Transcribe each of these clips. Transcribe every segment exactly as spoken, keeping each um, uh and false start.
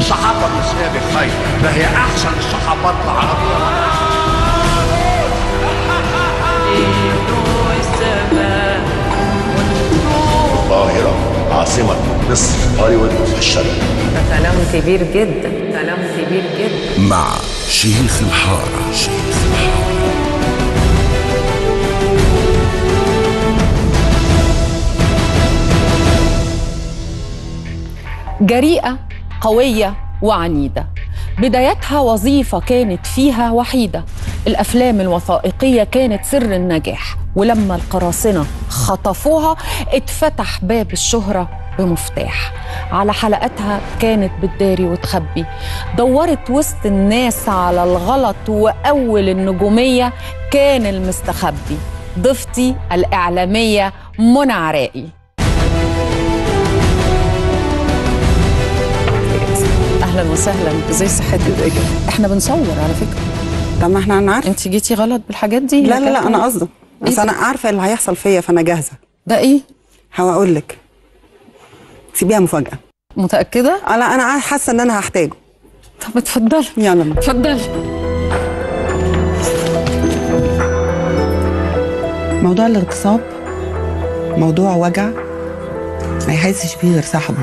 الصحافة المصرية بخير، ده هي أحسن الصحافات العربية. القاهرة عاصمة مصر، هوليوود الشرق. ده كلام كبير جدا، كلام كبير جدا. مع شيخ الحارة. شيخ الحارة. جريئة، قوية وعنيدة. بدايتها وظيفة كانت فيها وحيدة. الأفلام الوثائقية كانت سر النجاح، ولما القراصنة خطفوها اتفتح باب الشهرة بمفتاح. على حلقاتها كانت بتداري وتخبي، دورت وسط الناس على الغلط، وأول النجومية كان المستخبي. ضيفتي الإعلامية منى عراقي. اهلا وسهلا، ازي صحتك؟ احنا بنصور على فكره. طب ما احنا هنعرف. انت جيتي غلط بالحاجات دي؟ لا لا لا انا قصدي بس انا عارفه اللي هيحصل فيا فانا جاهزه. ده ايه؟ هقول لك، سيبيها مفاجاه. متاكده؟ لا انا حاسه ان انا هحتاجه. طب اتفضلي. يلا اتفضلي. موضوع الاغتصاب موضوع وجع ما يحسش بيه غير صاحبه.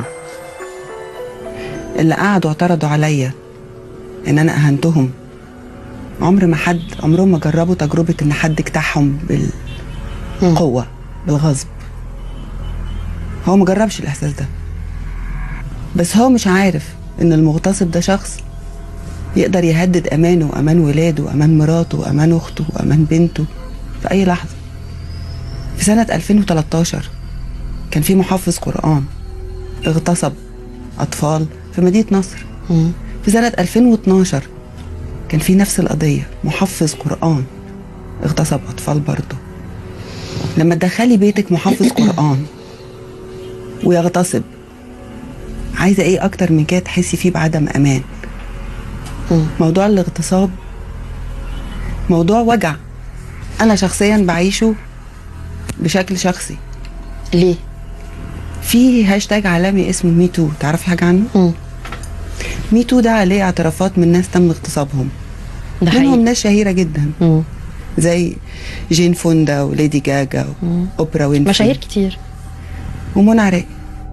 اللي قعدوا اعترضوا عليا ان انا اهنتهم، عمر ما حد عمرهم ما جربوا تجربه ان حد اجتاحهم بالقوه بالغصب. هو ما جربش الاحساس ده، بس هو مش عارف ان المغتصب ده شخص يقدر يهدد امانه وامان ولاده وامان مراته وامان اخته وامان بنته في اي لحظه. في سنه ألفين وتلتاشر كان في محافظ قرآن اغتصب اطفال في مدينة نصر. مم. في سنة ألفين واتناشر كان في نفس القضية، محفظ قرآن اغتصب أطفال برضه. لما تدخلي بيتك محفظ قرآن ويغتصب، عايزة ايه أكتر من كده تحسي فيه بعدم أمان؟ مم. موضوع الاغتصاب موضوع وجع أنا شخصيا بعيشه بشكل شخصي. ليه؟ في هاشتاج عالمي اسمه ميتو، تعرفي حاجة عنه؟ مم. ميتو ده عليه اعترافات من ناس تم اغتصابهم، منهم ناس شهيرة جدا. مم. زي جين فوندا وليدي جاجا وأوبرا وينفري، مشاهير كتير، ومنى عراقي.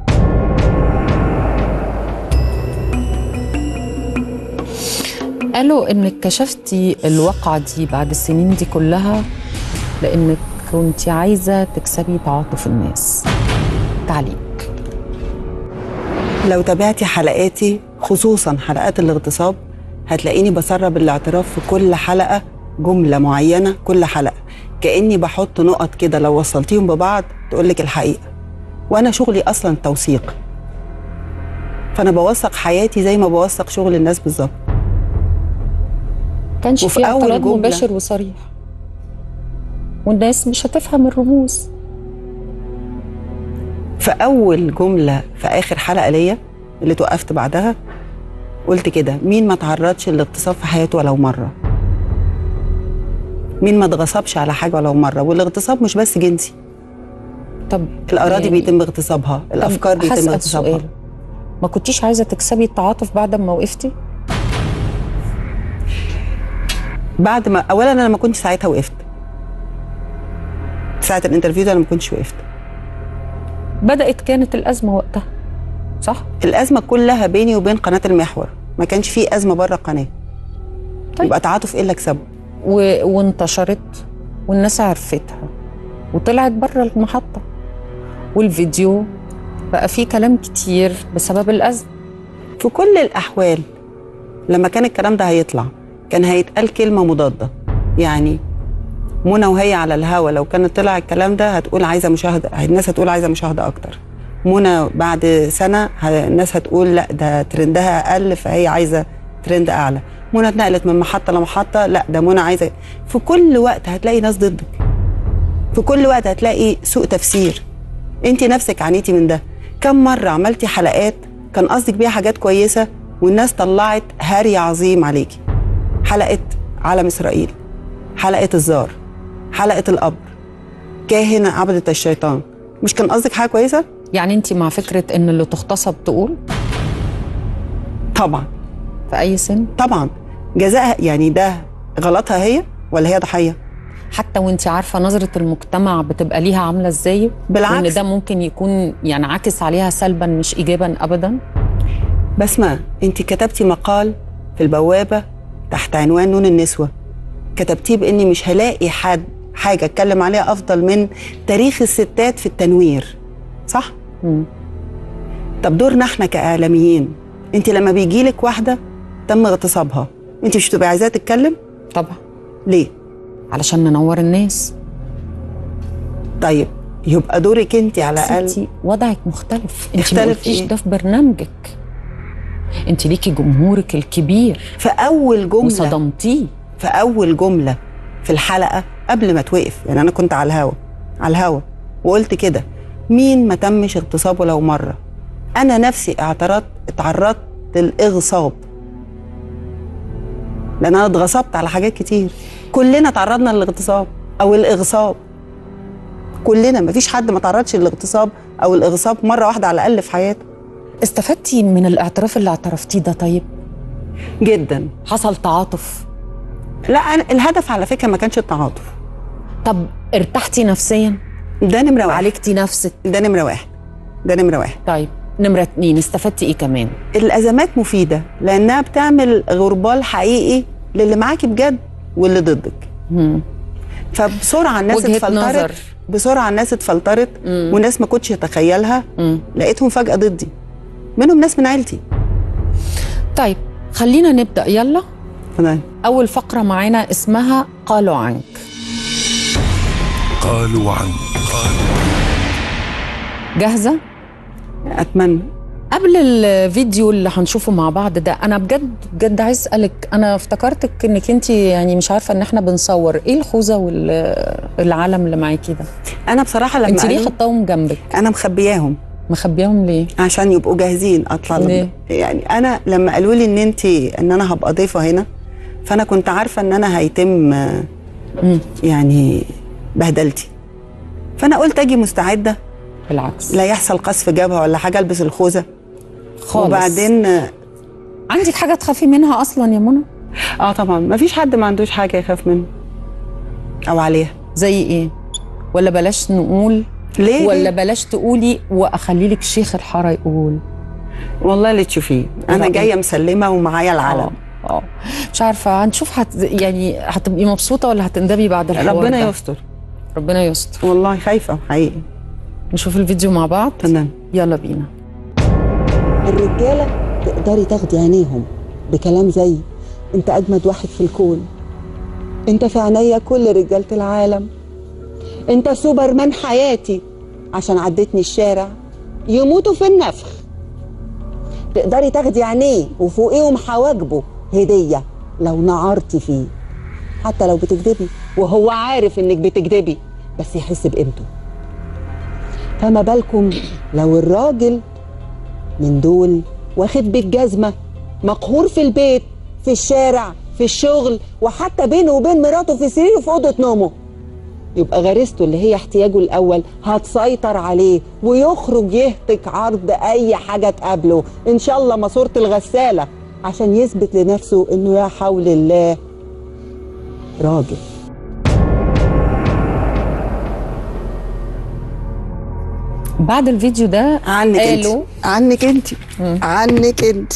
قالوا انك كشفتي الواقعة دي بعد السنين دي كلها لانك كنتي عايزة تكسبي تعاطف الناس. تعليق. لو تابعتي حلقاتي خصوصا حلقات الاغتصاب هتلاقيني بسرب الاعتراف في كل حلقة جملة معينة، كل حلقة كأني بحط نقط كده لو وصلتيهم ببعض تقولك الحقيقة. وأنا شغلي أصلا توثيق، فأنا بوثق حياتي زي ما بوثق شغل الناس بالظبط. كانش في اعتراض مباشر وصريح، والناس مش هتفهم الرموز. في أول جملة في آخر حلقة ليا اللي توقفت بعدها قلت كده: مين ما تعرضش للاغتصاب في حياته ولو مرة؟ مين ما اتغصبش على حاجة ولو مرة؟ والاغتصاب مش بس جنسي. طب الأراضي يعني بيتم اغتصابها، الأفكار بيتم اغتصابها. ما كنتيش عايزة تكسبي التعاطف بعد ما وقفتي؟ بعد ما أولا أنا ما كنتش ساعتها وقفت، ساعة الانترفيو ده أنا ما كنتش وقفت. بدأت كانت الأزمة وقتها، صح؟ الأزمة كلها بيني وبين قناة المحور، ما كانش فيه أزمة بره القناة. طيب. يبقى تعاطف إيه اللي أكسبه؟ و... وانتشرت والناس عرفتها وطلعت بره المحطة، والفيديو بقى فيه كلام كتير بسبب الأزمة. في كل الأحوال لما كان الكلام ده هيطلع كان هيتقال كلمة مضادة. يعني منى وهي على الهوا لو كان طلع الكلام ده هتقول عايزة مشاهدة، الناس هتقول عايزة مشاهدة أكتر. منى بعد سنة الناس هتقول لا ده ترندها أقل فهي عايزة ترند أعلى. منى اتنقلت من محطة لمحطة، لا ده منى عايزة. في كل وقت هتلاقي ناس ضدك، في كل وقت هتلاقي سوء تفسير. انت نفسك عانيتي من ده. كم مرة عملتي حلقات كان قصدك بيها حاجات كويسة والناس طلعت هري عظيم عليكي؟ حلقة عالم إسرائيل، حلقة الزار، حلقة القبر، كاهن عبدة الشيطان، مش كان قصدك حاجة كويسة؟ يعني انت مع فكرة ان اللي تغتصب تقول؟ طبعا. في اي سن؟ طبعا. جزائها يعني ده غلطها هي ولا هي ضحيه؟ حتى وانت عارفه نظره المجتمع بتبقى ليها عامله ازاي؟ بالعكس، وان ده ممكن يكون يعني عاكس عليها سلبا مش ايجابا ابدا. بسمة، انت كتبتي مقال في البوابه تحت عنوان نون النسوه، كتبتيه باني مش هلاقي حد حاجه اتكلم عليها افضل من تاريخ الستات في التنوير، صح؟ مم. طب دورنا احنا كاعلاميين، انت لما بيجيلك واحده تم اغتصابها انت مش بتبقي عايزاها تتكلم؟ طبعا. ليه؟ علشان ننور الناس. طيب يبقى دورك انت على الاقل. ستي وضعك مختلف، انت ما يختلف قلتيش إيه؟ ده في برنامجك. انت ليكي جمهورك الكبير في اول جمله وصدمتيه في اول جمله في الحلقه قبل ما توقف، يعني انا كنت على الهوا على الهوا وقلت كده: مين ما تمش اغتصابه لو مره؟ انا نفسي اعترضت اتعرضت للاغصاب، لان انا اتغصبت على حاجات كتير. كلنا تعرضنا للاغتصاب او الاغصاب، كلنا، مفيش حد ما تعرضش للاغتصاب او الاغصاب مره واحده على الاقل في حياته. استفدتي من الاعتراف اللي اعترفتيه ده؟ طيب جدا. حصل تعاطف؟ لا، أنا الهدف على فكره ما كانش التعاطف. طب ارتحتي نفسيا؟ ده نمره واحد. عالجتي نفسك؟ ده نمره واحد. ده نمره واحد. طيب نمره اتنين، استفدتي ايه كمان؟ الازمات مفيده لانها بتعمل غربال حقيقي للي معاكي بجد واللي ضدك. مم. فبسرعه الناس وجهة اتفلترت نظر. بسرعه الناس اتفلترت وناس ما كنتش اتخيلها مم. لقيتهم فجاه ضدي، منهم ناس من عيلتي. طيب خلينا نبدا، يلا. تمام. اول فقره معانا اسمها قالوا عنك. قالوا عنك. جاهزه؟ اتمنى. قبل الفيديو اللي هنشوفه مع بعض ده، انا بجد بجد عايز اسالك، انا افتكرتك انك انت يعني مش عارفه ان احنا بنصور، ايه الخوذه والعلم اللي معاكي ده؟ انا بصراحه لما انت ليه قالوا- حطاهم جنبك؟ انا مخبياهم مخبياهم ليه؟ عشان يبقوا جاهزين اطلع لهم. ليه؟ يعني انا لما قالوا لي ان انت ان انا هبقى ضيفه هنا، فانا كنت عارفه ان انا هيتم آه، مم. يعني بهدلتي، فانا قلت اجي مستعده، بالعكس لا يحصل قذف جبهه ولا حاجه، البس الخوذه خالص. وبعدين آه، عندك حاجه تخافي منها اصلا يا منى؟ اه طبعا ما فيش حد ما عندوش حاجه يخاف منه او عليها. زي ايه؟ ولا بلاش نقول؟ ليه؟ ولا ليه؟ بلاش تقولي واخلي لك شيخ الحاره يقول؟ والله اللي تشوفيه، انا رأيك؟ جايه مسلمه ومعايا العلم. اه اه مش عارفه، هنشوف هت يعني هتبقي مبسوطه ولا هتندبي بعد الحوار ربنا ده؟ يستر. ربنا يستر. والله خايفه حقيقي. نشوف الفيديو مع بعض. تمام. يلا بينا. الرجالة تقدري تاخدي عينيهم بكلام زي: انت اجمد واحد في الكون، انت في عينيا كل رجالة العالم، انت سوبرمان حياتي، عشان عدتني الشارع يموتوا في النفخ. تقدري تاخدي عينيه وفوقيهم حواجبه هدية لو نعرتي فيه، حتى لو بتكدبي وهو عارف انك بتكدبي بس يحس بقيمته. فما بالكم لو الراجل من دول واخد بالجزمة، مقهور في البيت، في الشارع، في الشغل، وحتى بينه وبين مراته في سريره في أوضة نومه، يبقى غريزته اللي هي احتياجه الأول هتسيطر عليه ويخرج يهتك عرض أي حاجة تقابله، إن شاء الله ماسورة الغسالة، عشان يثبت لنفسه إنه يا حول الله راجل. بعد الفيديو ده عنك انت قالوا عنك انت عنك انت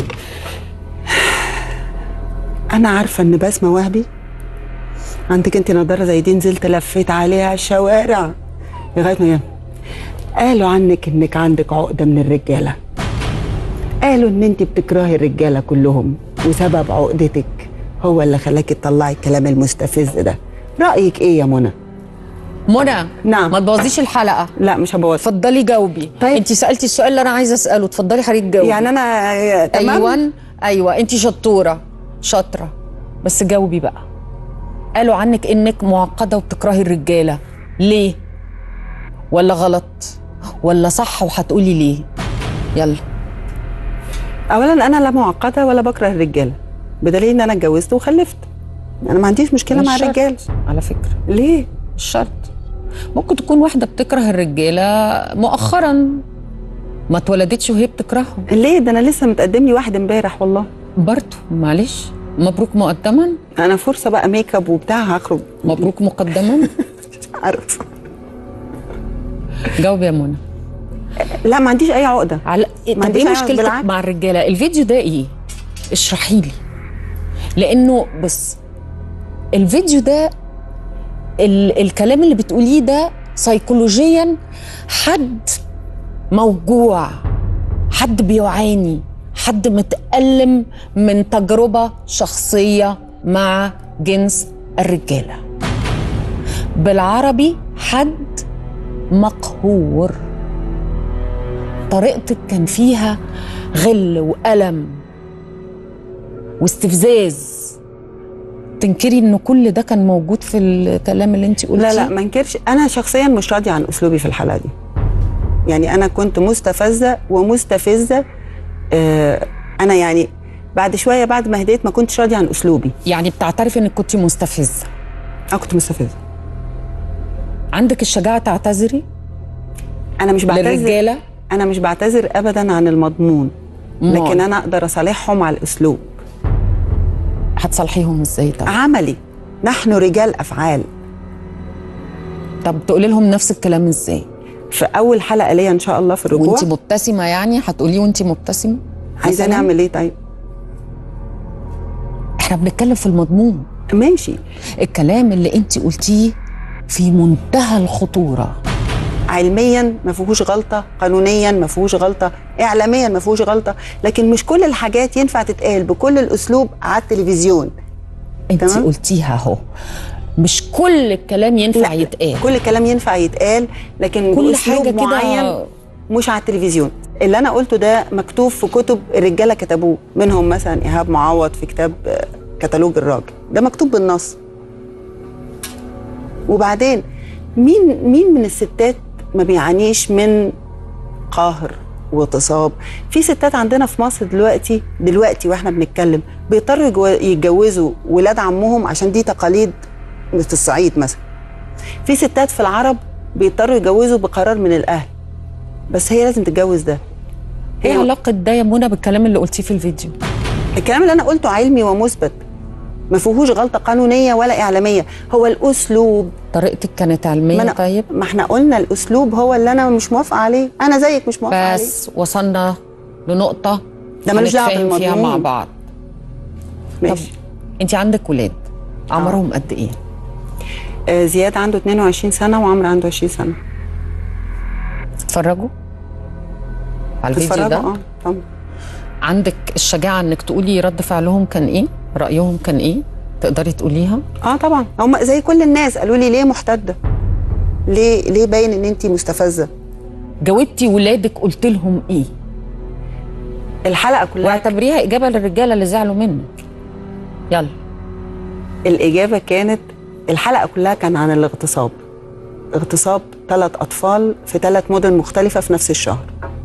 انا عارفه ان بسمه وهبي عندك انت نضاره زي دي، نزلت لفيت عليها الشوارع لغايه ما يوم. قالوا عنك انك عندك عقده من الرجاله، قالوا ان انت بتكرهي الرجاله كلهم وسبب عقدتك هو اللي خلاكي تطلعي الكلام المستفز ده. رايك ايه يا منى؟ منى نعم. ما تبوظيش الحلقه. لا مش هبوظ. اتفضلي جاوبي. طيب. انت سالتي السؤال اللي انا عايزه اساله، اتفضلي حضرتك جاوبي. يعني انا تمام. ايوه ايوه انت شطوره شاطره، بس جاوبي بقى. قالوا عنك انك معقده وبتكرهي الرجاله، ليه؟ ولا غلط ولا صح وهتقولي ليه؟ يلا. اولا انا لا معقده ولا بكره الرجاله، بدليل ان انا اتجوزت وخلفت، انا ما عنديش مشكله مع الرجاله على فكره. ليه؟ مش شرط، ممكن تكون واحده بتكره الرجاله مؤخرا ما اتولدتش وهي بتكرههم. ليه؟ ده انا لسه متقدم لي واحد امبارح والله. برضه معلش، مبروك مقدما. انا فرصه بقى ميك اب وبتاع هخرج. مبروك مقدما. مش عارفه. جاوب يا منى. لا ما عنديش اي عقده. على ما طب عنديش ايه أي عقدة، مشكلتك بالعكس. مع الرجاله؟ الفيديو ده ايه؟ اشرحي لي. لانه بص، الفيديو ده ال الكلام اللي بتقوليه ده سيكولوجيا حد موجوع، حد بيعاني، حد متألم من تجربة شخصية مع جنس الرجالة. بالعربي حد مقهور. طريقتك كان فيها غل وألم واستفزاز. تنكري ان كل ده كان موجود في الكلام اللي انت قلتيه؟ لا لا ما انكرش. انا شخصيا مش راضيه عن اسلوبي في الحلقه دي. يعني انا كنت مستفزه ومستفزه. آه انا يعني بعد شويه بعد ما هديت ما كنتش راضيه عن اسلوبي. يعني بتعترفي انك كنت مستفزه؟ اه كنت مستفزه. عندك الشجاعه تعتذري؟ انا مش بعتذر للرجاله؟ انا مش بعتذر ابدا عن المضمون، لكن انا اقدر اصالحهم على الاسلوب. هتصالحيهم ازاي طبعا؟ عملي. نحن رجال افعال. طب تقولي لهم نفس الكلام ازاي؟ في اول حلقه ليا ان شاء الله في الرجوع. وانت مبتسمه يعني هتقوليه وانت مبتسمه؟ عايزه نعمل ايه طيب؟ احنا بنتكلم في المضمون. ماشي. الكلام اللي انت قلتيه في منتهى الخطوره. علميا ما فيهوش غلطه، قانونيا ما فيهوش غلطه، اعلاميا ما فيهوش غلطه، لكن مش كل الحاجات ينفع تتقال بكل الاسلوب على التلفزيون. انت قلتيها اهو، مش كل الكلام ينفع يتقال. كل الكلام ينفع يتقال، لكن كل بأسلوب حاجه معين كده مش على التلفزيون. اللي انا قلته ده مكتوب في كتب الرجاله كتبوه، منهم مثلا ايهاب معوض في كتاب كتالوج الراجل، ده مكتوب بالنص. وبعدين مين مين من الستات ما بيعانيش من قهر واغتصاب؟ في ستات عندنا في مصر دلوقتي دلوقتي واحنا بنتكلم بيضطروا يتجوزوا ولاد عمهم عشان دي تقاليد في الصعيد مثلا. في ستات في العرب بيضطروا يتجوزوا بقرار من الاهل، بس هي لازم تتجوز ده. ايه علاقه ده يا منى بالكلام اللي قلتيه في الفيديو؟ الكلام اللي انا قلته علمي ومثبت، ما فيهوش غلطه قانونيه ولا اعلاميه، هو الاسلوب. طريقتك كانت علميه؟ ما طيب ما احنا قلنا الاسلوب هو اللي انا مش موافقه عليه، انا زيك مش موافقه عليه. بس وصلنا لنقطه ده ملوش دعوه هنتفاهم فيها بالمضمون مع بعض. ماشي. طب انت عندك ولاد عمرهم قد ايه؟ آه زياد عنده اتنين وعشرين سنه وعمرو عنده عشرين سنه. اتفرجوا على الفيديو ده؟ اه طبعا. عندك الشجاعه انك تقولي رد فعلهم كان ايه؟ رايهم كان ايه؟ تقدري تقوليها؟ اه طبعا. هم زي كل الناس قالوا لي ليه محتده؟ ليه ليه باين ان انت مستفزه؟ جاوبتي ولادك قلت لهم ايه؟ الحلقه كلها واعتبريها اجابه للرجاله اللي زعلوا منك. يلا. الاجابه كانت الحلقه كلها كان عن الاغتصاب. اغتصاب ثلاث اطفال في ثلاث مدن مختلفه في نفس الشهر.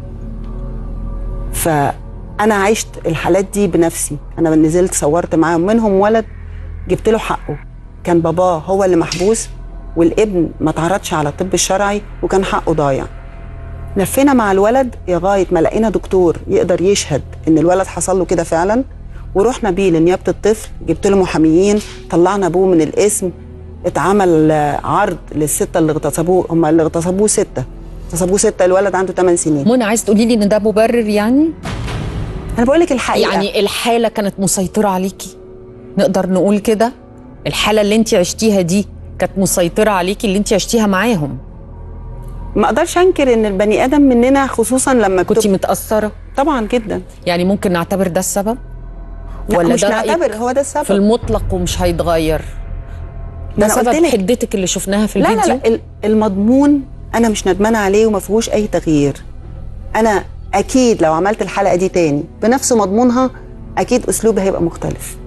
فانا عشت الحالات دي بنفسي، انا نزلت صورت معاهم، منهم ولد جبت له حقه، كان باباه هو اللي محبوس والابن ما تعرضش على الطب الشرعي وكان حقه ضايع. لفينا مع الولد لغايه ما لقينا دكتور يقدر يشهد ان الولد حصل له كده فعلا، ورحنا بيه لنيابه الطفل، جبت له محاميين، طلعنا ابوه من القسم، اتعمل عرض للسته اللي اغتصبوه، هم اللي اغتصبوه سته، اغتصبوه سته، الولد عنده ثمان سنين. منى عايز تقولي لي ان ده مبرر يعني؟ انا بقول لك الحقيقه. يعني الحاله كانت مسيطره عليكي، نقدر نقول كده؟ الحاله اللي انت عشتيها دي كانت مسيطره عليكي، اللي انت عشتيها معاهم؟ ما اقدرش انكر ان البني ادم مننا خصوصا لما كنت متاثره طبعا جدا. يعني ممكن نعتبر ده السبب؟ ولا مش ده نعتبر هو ده السبب في المطلق ومش هيتغير؟ ده سبب حدتك اللي شفناها في الفيديو؟ لا لا لا المضمون انا مش ندمانه عليه وما فيهوش اي تغيير. انا اكيد لو عملت الحلقه دي تاني بنفس مضمونها اكيد اسلوبي هيبقى مختلف.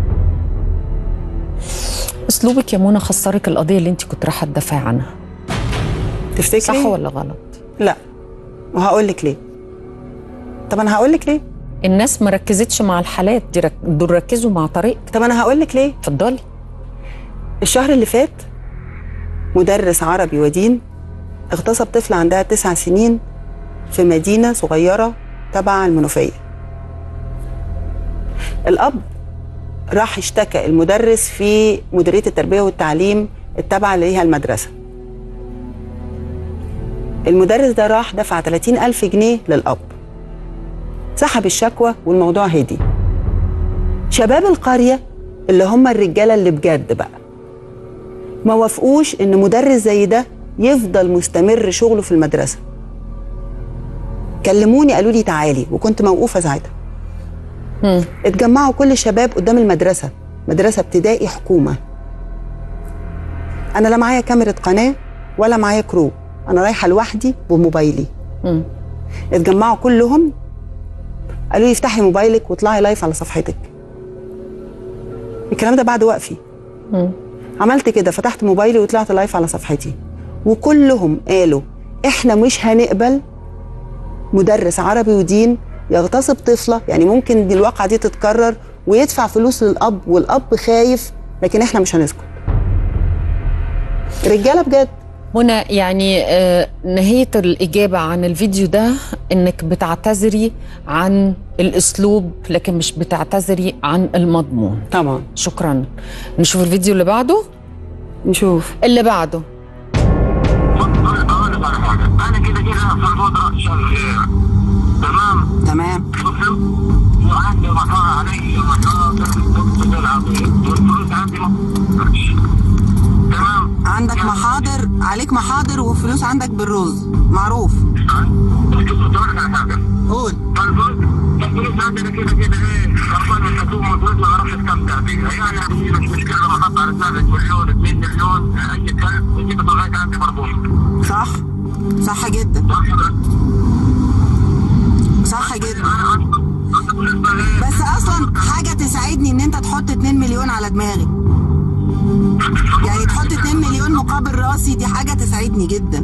اسلوبك يا منى خسرك القضيه اللي انت كنت رايحه تدافعي عنها. تفتكري صح ولا غلط؟ لا، وهقول لك ليه. طب انا هقول لك ليه. الناس ما ركزتش مع الحالات دي، رك... دول ركزوا مع طريقتك. طب انا هقول لك ليه. اتفضلي. الشهر اللي فات مدرس عربي ودين اغتصب طفله عندها تسع سنين في مدينة صغيرة تبع المنوفية. الأب راح اشتكى المدرس في مديرية التربية والتعليم التابعة ليها المدرسة. المدرس ده راح دفع ثلاثين ألف جنيه للأب، سحب الشكوى والموضوع هدي. شباب القرية اللي هم الرجالة اللي بجد بقى ما وافقوش إن مدرس زي ده يفضل مستمر شغله في المدرسة. كلموني قالوا لي تعالي، وكنت موقوفة ساعتها. اتجمعوا كل الشباب قدام المدرسة، مدرسة ابتدائي حكومة. أنا لا معايا كاميرا قناة ولا معايا كرو، أنا رايحة لوحدي بموبايلي. مم. اتجمعوا كلهم قالوا لي افتحي موبايلك واطلعي لايف على صفحتك. الكلام ده بعد وقفي. مم. عملت كده، فتحت موبايلي وطلعت لايف على صفحتي، وكلهم قالوا احنا مش هنقبل مدرس عربي ودين يغتصب طفله، يعني ممكن دي الواقعه دي تتكرر ويدفع فلوس للاب والاب خايف، لكن احنا مش هنسكت. رجاله بجد. هنا يعني آه نهايه الاجابه عن الفيديو ده انك بتعتذري عن الاسلوب لكن مش بتعتذري عن المضمون. طبعا. شكرا. نشوف الفيديو اللي بعده. نشوف اللي بعده. انا كده كده في الوضع شغال تمام تمام وعندي محار علي محاضر الدكتور العظيم والفلوس عندي تمام. عندك محاضر عليك محاضر وفلوس عندك بالرز معروف. قول. الفلوس عندنا كده كده ايه خربان الحكومه وفلوس ما بعرفش استمتع بيها، يعني مش مشكله لما احط على دماغك مليون اتنين مليون اي كلب وتجيب لغايه عندي مربوط. صح صح جدا صح جدا. بس اصلا حاجه تساعدني ان انت تحط اتنين مليون على دماغي، يعني تحط اتنين مليون مقابل راسي، دي حاجه تساعدني جدا.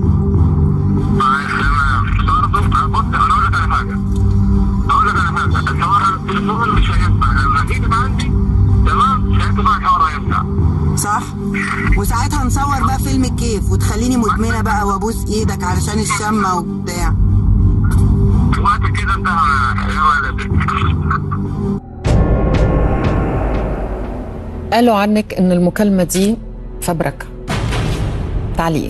برضه بص انا اقول لك على حاجه اقول لك على حاجه الحوار التليفون مش هينفع لما تيجي عندي تمام ساعتها بقى الحوار هينفع. صح. وساعتها نصور بقى فيلم الكيف وتخليني مدمنه بقى وابوس ايدك علشان الشمه وبتاع. وقت كده انتهى يا ولد. قالوا عنك ان المكالمه دي فبركه. تعليق.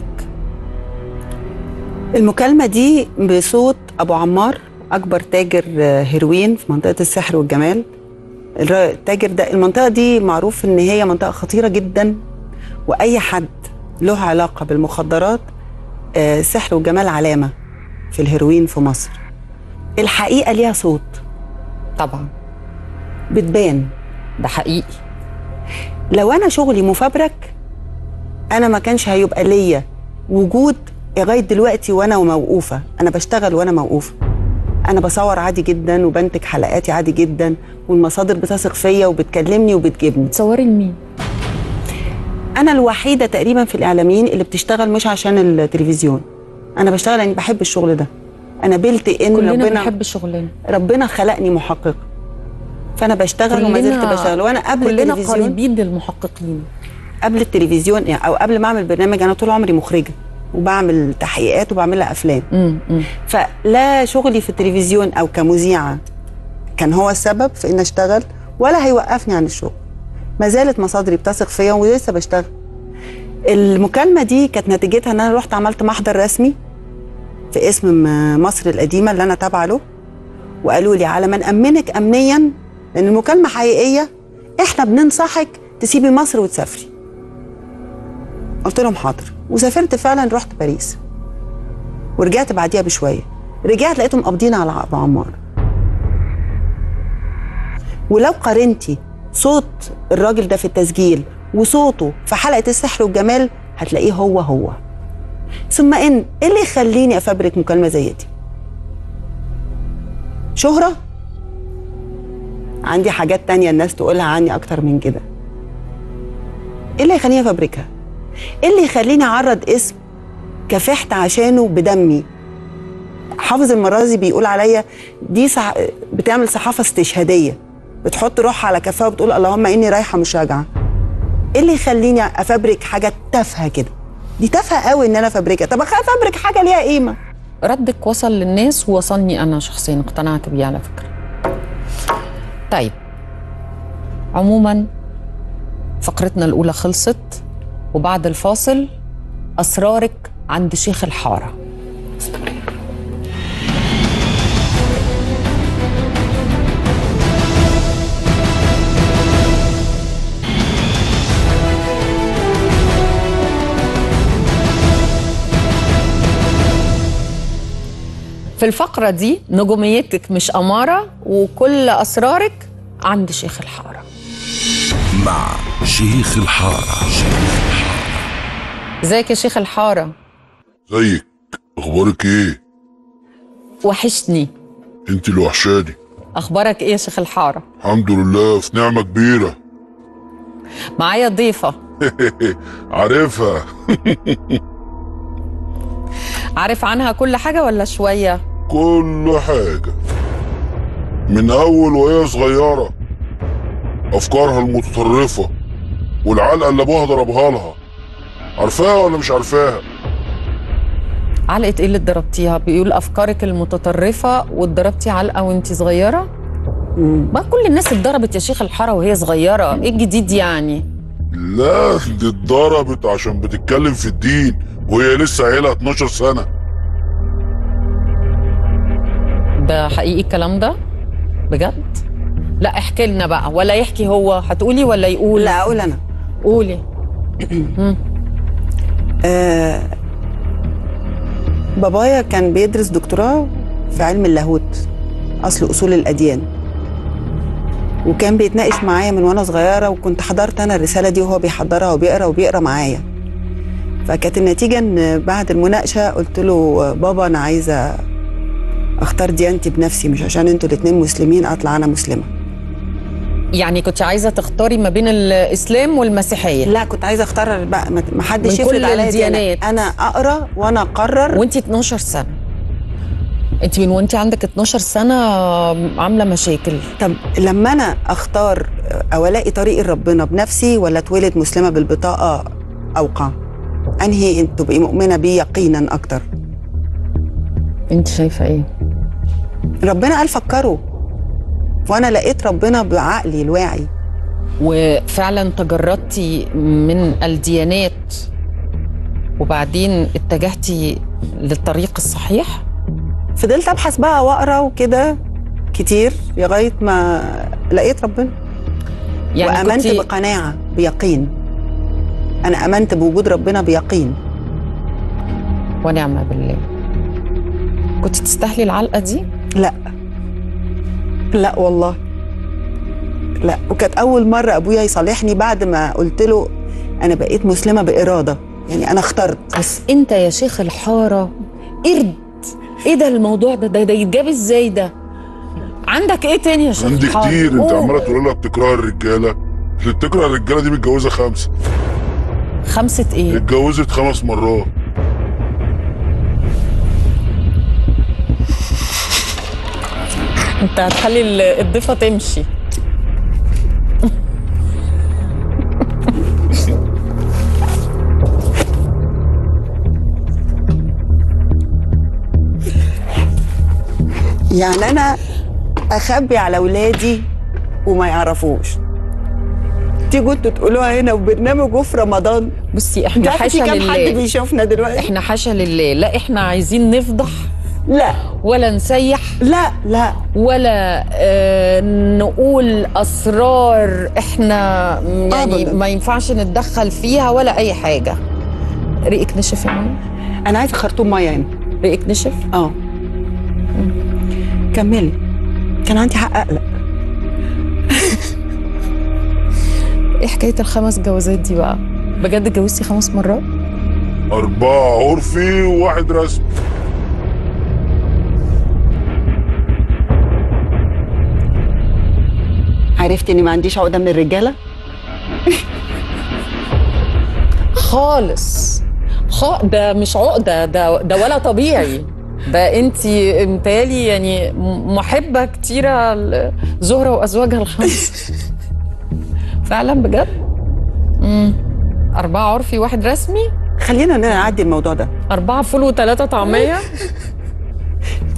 المكالمه دي بصوت ابو عمار، اكبر تاجر هيروين في منطقه السحر والجمال. التاجر ده، المنطقه دي معروف ان هي منطقه خطيره جدا، واي حد له علاقه بالمخدرات السحر والجمال علامه في الهيروين في مصر. الحقيقه ليها صوت طبعا بتبان، ده حقيقي. لو انا شغلي مفبرك انا ما كانش هيبقى ليا وجود لغايه دلوقتي وانا موقوفه. انا بشتغل وانا موقوفه، انا بصور عادي جدا وبنتج حلقاتي عادي جدا، والمصادر بتثق فيا وبتكلمني وبتجيبني. تصوري لمين؟ انا الوحيده تقريبا في الاعلاميين اللي بتشتغل مش عشان التلفزيون، انا بشتغل لاني بحب الشغل ده. انا بلت ان كلنا ربنا بنحب شغلنا، ربنا خلقني محققه، فانا بشتغل وما زلت بشتغل. وانا قبل كلنا التلفزيون قريبين للمحققين. قبل التلفزيون يعني او قبل ما اعمل برنامج، انا طول عمري مخرجه وبعمل تحقيقات وبعمل لها افلام. مم. مم. فلا شغلي في التلفزيون او كمذيعه كان هو السبب في ان اشتغل، ولا هيوقفني عن الشغل. ما زالت مصادري بتثق فيا ولسه بشتغل. المكالمه دي كانت نتيجتها ان انا رحت عملت محضر رسمي في اسم مصر القديمه اللي انا تابعه له، وقالوا لي على ما نامنك امنيا لان المكالمه حقيقيه، احنا بننصحك تسيبي مصر وتسافري. قلت لهم حاضر، وسافرت فعلا، رحت باريس ورجعت بعديها بشويه. رجعت لقيتهم قابضين على ابو عمار. ولو قارنتي صوت الراجل ده في التسجيل وصوته في حلقه السحر والجمال هتلاقيه هو هو. ثم ان ايه اللي يخليني افبرك مكالمه زي دي؟ شهره؟ عندي حاجات تانية الناس تقولها عني اكتر من كده. ايه اللي يخليني افبركها؟ ايه اللي يخليني اعرض اسم كافحت عشانه بدمي؟ حافظ المرازي بيقول عليا دي صح... بتعمل صحافه استشهاديه، بتحط روحها على كفاها وبتقول اللهم اني رايحه مش راجعه. ايه اللي يخليني افبرك حاجه تافهه كده؟ دي تافهه قوي ان انا افبركها. طب اخاف افبرك حاجه ليها قيمه. ردك وصل للناس ووصلني انا شخصيا، اقتنعت بيه على فكره. طيب عموما فقرتنا الاولى خلصت، وبعد الفاصل اسرارك عند شيخ الحاره. في الفقرة دي نجوميتك مش أمارة، وكل أسرارك عند شيخ الحارة. مع شيخ الحارة. ازيك يا شيخ الحارة؟ زيك، اخبارك ايه؟ وحشتني. انت اللي وحشاني. أخبارك ايه يا شيخ الحارة؟ الحمد لله، في نعمة كبيرة. معايا ضيفة. عارفها. عارف عنها كل حاجة ولا شوية؟ كل حاجة، من أول وهي صغيرة، أفكارها المتطرفة والعلقة اللي أبوها ضربها لها. عارفاها ولا مش عارفاها؟ علقة ايه اللي اتضربتيها؟ بيقول أفكارك المتطرفة واتضربتي علقة وانتي صغيرة؟ ما كل الناس اتضربت يا شيخ الحارة وهي صغيرة، ايه الجديد يعني؟ لا، دي اتضربت عشان بتتكلم في الدين وهي لسه عيلها اتناشر سنة. ده حقيقي الكلام ده؟ بجد؟ لا احكي لنا بقى، ولا يحكي هو؟ هتقولي ولا يقول؟ لا اقول انا. قولي. آه بابايا كان بيدرس دكتوراه في علم اللاهوت، اصل اصول الاديان، وكان بيتناقش معايا من وانا صغيره، وكنت حضرت انا الرساله دي وهو بيحضرها وبيقرا وبيقرا معايا. فكانت النتيجه ان بعد المناقشه قلت له بابا انا عايزه اختار ديانتي بنفسي، مش عشان انتوا الاتنين مسلمين اطلع انا مسلمه. يعني كنت عايزه تختاري ما بين الاسلام والمسيحيه؟ لا، كنت عايزه اختار بقى، ما حدش يفرض عليا ديانات، انا اقرا وانا اقرر. وانتي اتناشر سنه، انت من وانتي عندك اتناشر سنه عامله مشاكل. طب لما انا اختار او الاقي طريقي لربنا بنفسي، ولا اتولد مسلمه بالبطاقه اوقع؟ انهي انت تبقي مؤمنه بيه يقينا اكتر؟ انت شايفه ايه؟ ربنا قال فكروا، وانا لقيت ربنا بعقلي الواعي. وفعلا تجردتي من الديانات وبعدين اتجهتي للطريق الصحيح؟ فضلت ابحث بقى واقرا وكده كتير لغايه ما لقيت ربنا. يعني وامنت كنتي... بقناعه بيقين. انا امنت بوجود ربنا بيقين. ونعم بالله. كنت تستاهلي العلقه دي؟ لا لا والله لا. وكانت اول مره ابويا يصالحني بعد ما قلت له انا بقيت مسلمه باراده، يعني انا اخترت. بس انت يا شيخ الحاره قرد، ايه ده الموضوع ده؟ ده, ده يتجاب ازاي ده؟ عندك ايه تاني يا شيخ عندي الحاره؟ كتير. انت عماله تقول لها بتكره الرجاله، اللي بتكره الرجاله دي متجوزه خمسه. خمسه ايه؟ اتجوزت خمس مرات. انت هتخلي الضيفه تمشي. يعني انا اخبي على اولادي وما يعرفوش؟ تيجوا انتوا تقولوها هنا وبرنامج في رمضان. بصي احنا حاشا لله، كم حد بيشوفنا دلوقتي؟ احنا حاشا لله، لا احنا عايزين نفضح، لا ولا نسيح، لا لا ولا اه نقول اسرار احنا يعني أبداً. ما ينفعش نتدخل فيها ولا اي حاجه. ريقك نشف يا ماما؟ انا عايزه خرطوم ميه هنا. ريقك نشف؟ اه كملي. كان عندي حق اقلق. ايه حكايه الخمس جوازات دي بقى؟ بجد اتجوزتي خمس مرات؟ أربعة عرفي وواحد رسمي. عرفت اني ما عنديش عقده من الرجاله؟ خالص. خ... ده مش عقده، ده ده ولا طبيعي. ده انت متهيألي يعني محبه كتيره زهره وازواجها الخمس. فعلا بجد؟ امم أربعة عرفي واحد رسمي؟ خلينا نعدي الموضوع ده. أربعة فول وثلاثة طعمية؟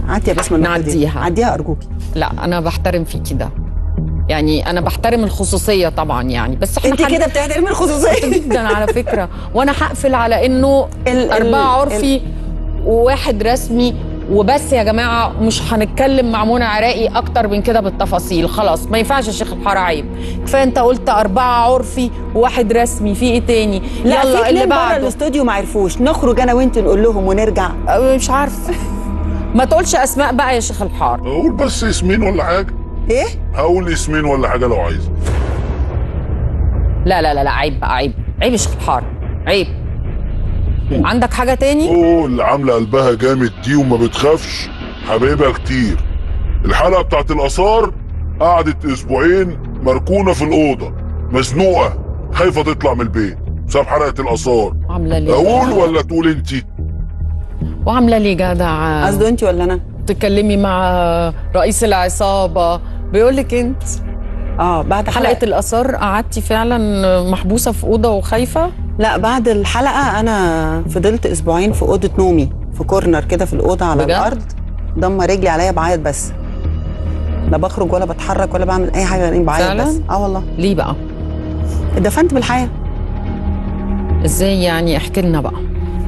عدي يا بسمه النقطة دي. نعديها. عديها ارجوكي. لا انا بحترم فيكي ده، يعني انا بحترم الخصوصيه طبعا يعني، بس احنا انت حن- كده بتحترمي الخصوصيه جدا على فكره، وانا هقفل على انه ال- اربعه ال- عرفي وواحد رسمي وبس يا جماعه. مش هنتكلم مع منى عراقي اكتر من كده بالتفاصيل، خلاص ما ينفعش يا شيخ الحاره، عيب. كفايه انت قلت اربعه عرفي وواحد رسمي، في ايه تاني؟ لا في يلا اللي اتنين بره بعده. الاستوديو ما عرفوش، نخرج انا وانت نقول لهم ونرجع. أه، مش عارفه. ما تقولش اسماء بقى يا شيخ الحاره. اقول بس اسمين ولا حاجه؟ ايه؟ هقول اسمين ولا حاجه لو عايزه. لا لا لا لا عيب بقى، عيب عيب يا شيخ الحاره، عيب. عندك حاجه تاني؟ اوه اللي عامله قلبها جامد دي وما بتخافش، حبايبها كتير. الحلقه بتاعت الاثار قعدت اسبوعين مركونه في الاوضه مزنوقه خايفه تطلع من البيت بسبب حلقه الاثار. عامله ليه؟ اقول ولا تقول انت؟ وعامله ليه جدع؟ قصده انت ولا انا؟ تتكلمي مع رئيس العصابه بيقول لك انت. اه بعد حلقه حلقه الاثار قعدتي فعلا محبوسه في اوضه وخايفه؟ لا بعد الحلقه انا فضلت اسبوعين في اوضه نومي، في كورنر كده في الاوضه على بجد؟ الارض، ضمه رجلي عليا بعيط بس. لا بخرج ولا بتحرك ولا بعمل اي حاجه غير بعيط فعلاً؟ بس. اه والله ليه بقى؟ اتدفنت بالحياه. ازاي يعني؟ احكي لنا بقى.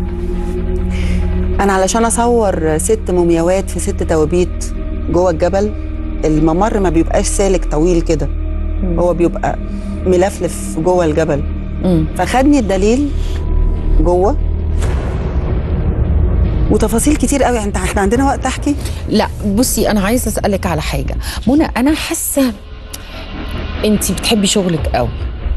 انا علشان اصور ست مومياوات في ست توابيت جوه الجبل، الممر ما بيبقاش سالك طويل كده، هو بيبقى ملفلف جوه الجبل. امم فخدني الدليل جوه وتفاصيل كتير قوي. انت احنا عندنا وقت احكي؟ لا بصي انا عايزه اسالك على حاجه منى. انا حاسه انت بتحبي شغلك قوي،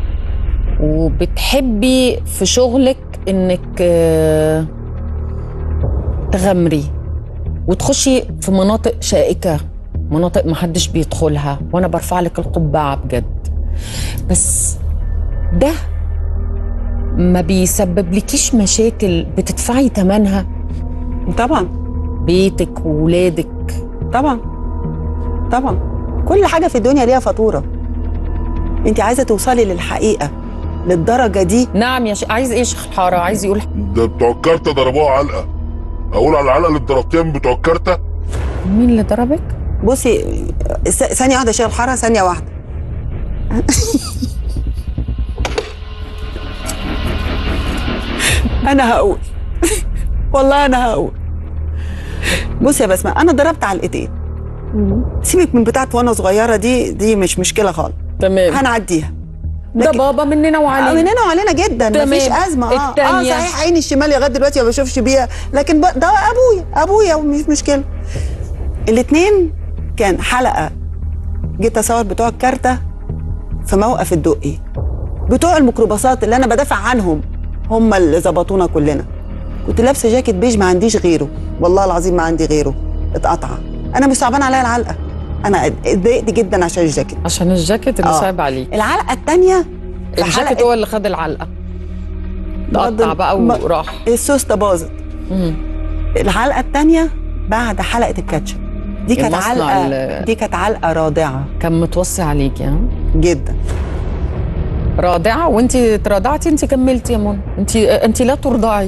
وبتحبي في شغلك انك آه، تغامري وتخشي في مناطق شائكه، مناطق محدش بيدخلها، وانا برفع لك القبعه بجد. بس ده ما بيسبب لكيش مشاكل بتدفعي ثمنها؟ طبعا بيتك وولادك. طبعا طبعا كل حاجه في الدنيا ليها فاتوره. انت عايزه توصلي للحقيقه للدرجه دي؟ نعم يا شيخ. عايز ايه يا شيخ الحاره؟ عايز يقول ده بتوع الكارته ضربوها علقه. اقول على العلقه اللي ضربتيها من بتوع الكارته؟ مين اللي ضربك؟ بصي س- ثانيه واحده يا شيخ الحاره، ثانيه واحده. انا هقول والله انا هقول. بصي يا بسمه انا ضربت علقتين، سيبك من بتاعت وانا صغيره دي، دي مش مشكله خالص، تمام. هنعديها. ده بابا مننا آه، وعلينا. مننا وعلينا جدا، تمام. مفيش ازمه. اه اه التانية. صحيح عيني الشمال لغايه دلوقتي ما بشوفش بيها، لكن ب- ده ابويا ابويا ومش مشكله. الاثنين كان حلقه جيت اصور بتوع الكارته في موقف الدقي، بتوع الميكروباصات اللي انا بدافع عنهم هم اللي ظبطونا كلنا. كنت لابسه جاكيت بيج ما عنديش غيره، والله العظيم ما عندي غيره، اتقطع. انا مش صعبان عليا العلقه، انا اتضايقت جدا عشان الجاكيت. عشان الجاكيت اللي آه. صعب عليك. العلقه الثانيه الجاكيت هو اللي خد العلقه، تقطع بقى ما- وراح. السوسته باظت. مم. العلقه الثانيه بعد حلقه الكاتشب دي كانت المصنع علقه ال- دي كانت علقه رادعه كان متوصي عليكي ها؟ جدا. رادعه. وانت ترضعتي؟ انت كملتي يا منى؟ انت انت لا ترضعي.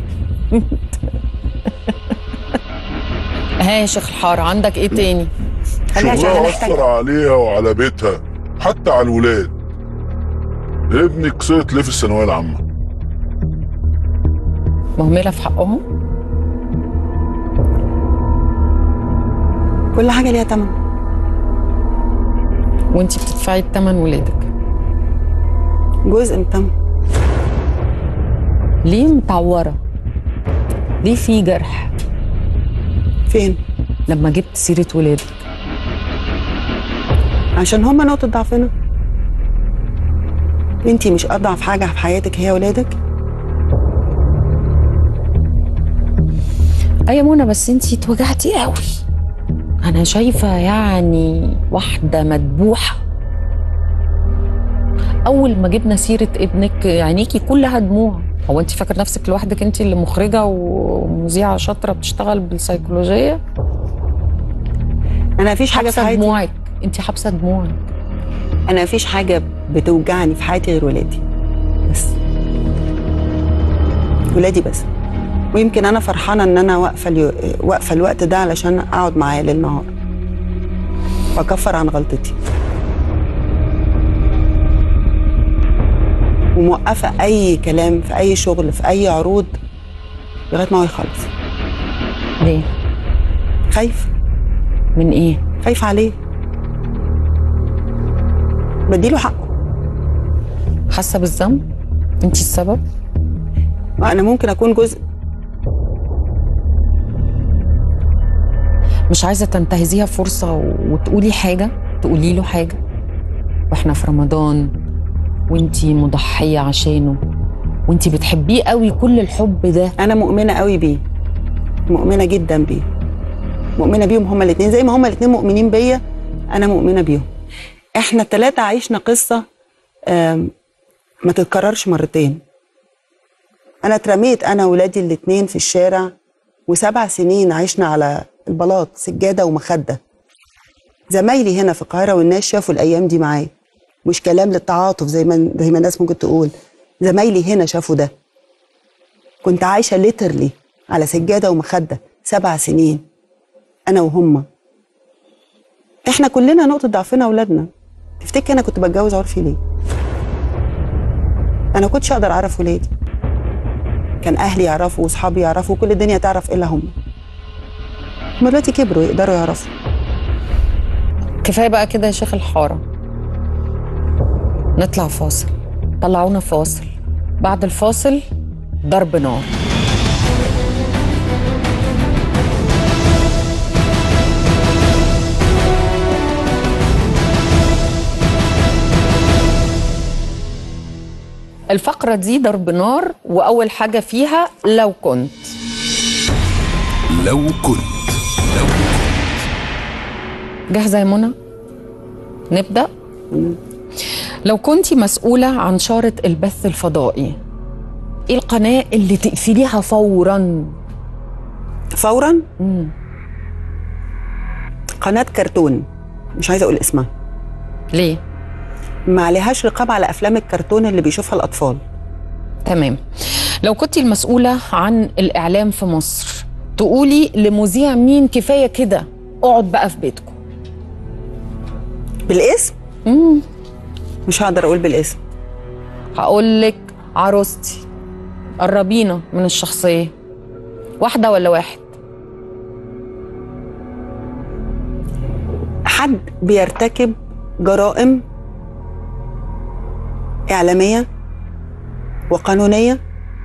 ها يا شيخ الحاره عندك ايه تاني؟ خليها عشان شغلها هنحتاج. اثر عليها وعلى بيتها حتى على الولاد. ابنك سقط ليه في الثانويه العامه؟ مهمله في حقهم؟ كل حاجه ليها ثمن. وانت بتدفعي الثمن ولادك. جزء من الثمن. ليه متعوره؟ ليه في جرح فين؟ لما جبت سيره ولادك؟ عشان هم نقطه ضعفنا. انتي مش اضعف حاجه في حياتك هي ولادك؟ اي منى بس انتي اتوجعتي قوي. انا شايفه يعني واحده مدبوحه. اول ما جبنا سيره ابنك عينيكي كلها دموع. هو انت فاكره نفسك لوحدك انت اللي مخرجه ومذيعه شاطره بتشتغل بالسيكولوجيه؟ انا مفيش حاجه في حابسه حياتي، دموعك. انت حابسه دموعك. انا مفيش حاجه بتوجعني في حياتي غير ولادي بس. ولادي بس. ويمكن انا فرحانه ان انا واقفه اليو... واقفه الوقت ده علشان اقعد معاه ليل نهار واكفر عن غلطتي، وموقفه اي كلام في اي شغل في اي عروض لغايه ما هو يخلص. ليه؟ خايف. من ايه؟ خايف عليه، بديله حقه. حاسه بالذنب؟ انت السبب؟ انا ممكن اكون جزء. مش عايزه تنتهزيها فرصه وتقولي حاجه، تقولي له حاجه واحنا في رمضان وانتي مضحيه عشانه وانتي بتحبيه قوي كل الحب ده؟ انا مؤمنه قوي بيه، مؤمنه جدا بيه، مؤمنه بيهم هما الاثنين زي ما هما الاثنين مؤمنين بيا، انا مؤمنه بيهم. احنا الثلاثه عشنا قصه ما تتكررش مرتين. انا اترميت انا وولادي الاثنين في الشارع، وسبع سنين عشنا على البلاط سجاده ومخده. زمايلي هنا في القاهره والناس شافوا الايام دي معايا، مش كلام للتعاطف زي ما زي ما الناس ممكن تقول. زمايلي هنا شافوا ده. كنت عايشه ليترلي على سجاده ومخده سبع سنين انا وهم. احنا كلنا نقطه ضعفنا اولادنا. تفتكر انا كنت بتجوز عرفي ليه؟ انا كنتش اقدر اعرف ولادي، كان اهلي يعرفوا واصحابي يعرفوا وكل الدنيا تعرف الا هم. هم دلوقتي كبروا يقدروا يعرفوا. كفايه بقى كده يا شيخ الحاره. نطلع فاصل، طلعونا فاصل، بعد الفاصل ضرب نار. الفقرة دي ضرب نار، وأول حاجة فيها لو كنت. لو كنت لو كنت جاهزة يا منى؟ نبدأ؟ لو كنتي مسؤولة عن شارة البث الفضائي، ايه القناة اللي تقفليها فوراً؟ فوراً؟ مم. قناة كرتون، مش عايزة أقول اسمها. ليه؟ ما عليهاش رقابة على أفلام الكرتون اللي بيشوفها الأطفال. تمام. لو كنتي المسؤولة عن الإعلام في مصر، تقولي لمذيع مين كفاية كده، اقعد بقى في بيتكم. بالاسم؟ مم. مش هقدر أقول بالاسم. هقول لك عروستي، قربينا من الشخصية. واحدة ولا واحد؟ حد بيرتكب جرائم إعلامية وقانونية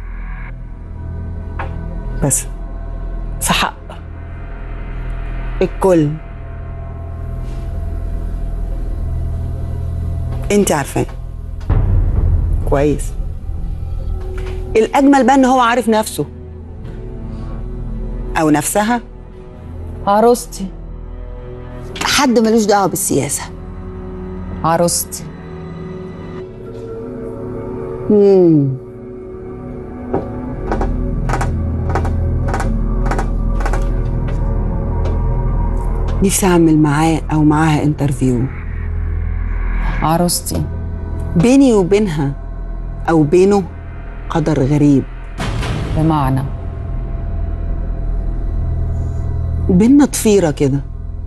بس في حق الكل. انت عارفاه كويس. الأجمل بقى إن هو عارف نفسه أو نفسها. عروستي. حد ملوش دعوة بالسياسة. عروستي. مم. نفسي أعمل معاه أو معاها انترفيو. عروستي. بيني وبينها أو بينه قدر غريب. بمعنى؟ بيننا طفيرة كده.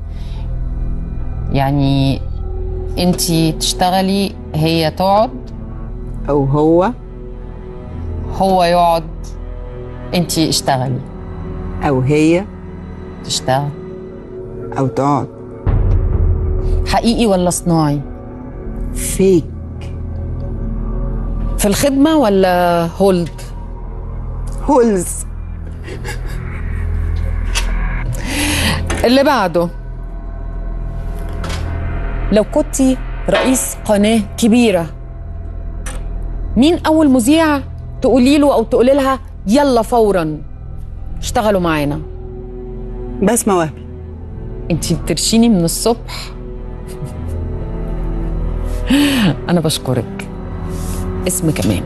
يعني انتي تشتغلي هي تقعد؟ أو هو هو يقعد انتي اشتغلي؟ أو هي تشتغل أو تقعد. حقيقي ولا صناعي؟ فيك. في الخدمة ولا هولد؟ هولز. اللي بعده. لو كنتي رئيس قناة كبيرة، مين أول مذيع تقولي له أو تقولي لها يلا فوراً اشتغلوا معانا؟ بسمة وهبي. انتي بترشيني من الصبح. أنا بشكرك. اسم كمان.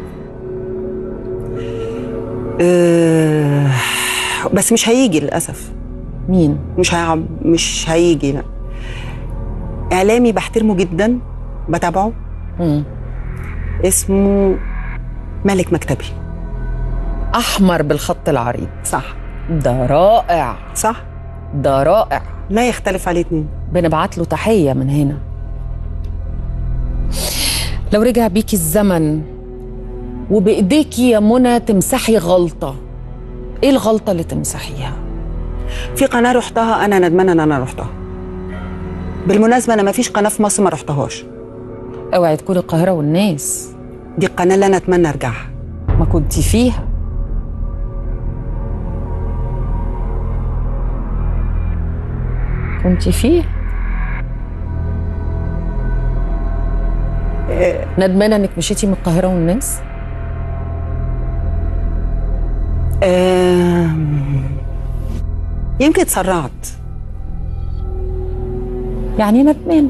أه بس مش هيجي للأسف. مين؟ مش هيعب مش هيجي. لا، إعلامي بحترمه جدا، بتابعه. مم. اسمه مالك مكتبي. احمر بالخط العريض. صح ده رائع، صح، ده رائع، لا يختلف عليه اتنين. بنبعت له تحيه من هنا. لو رجع بيكي الزمن وبايديكي يا منى تمسحي غلطه، ايه الغلطه اللي تمسحيها؟ في قناه رحتها انا ندمانه ان انا رحتها. بالمناسبه انا ما فيش قناه في مصر ما رحتهاش. اوعي تكون القاهره والناس. دي القناه اللي انا اتمنى ارجعها. ما كنتي فيها. كنتي فيها. ندمانه انك مشيتي من القاهره والناس؟ آه يمكن اتسرعت. يعني ندمانه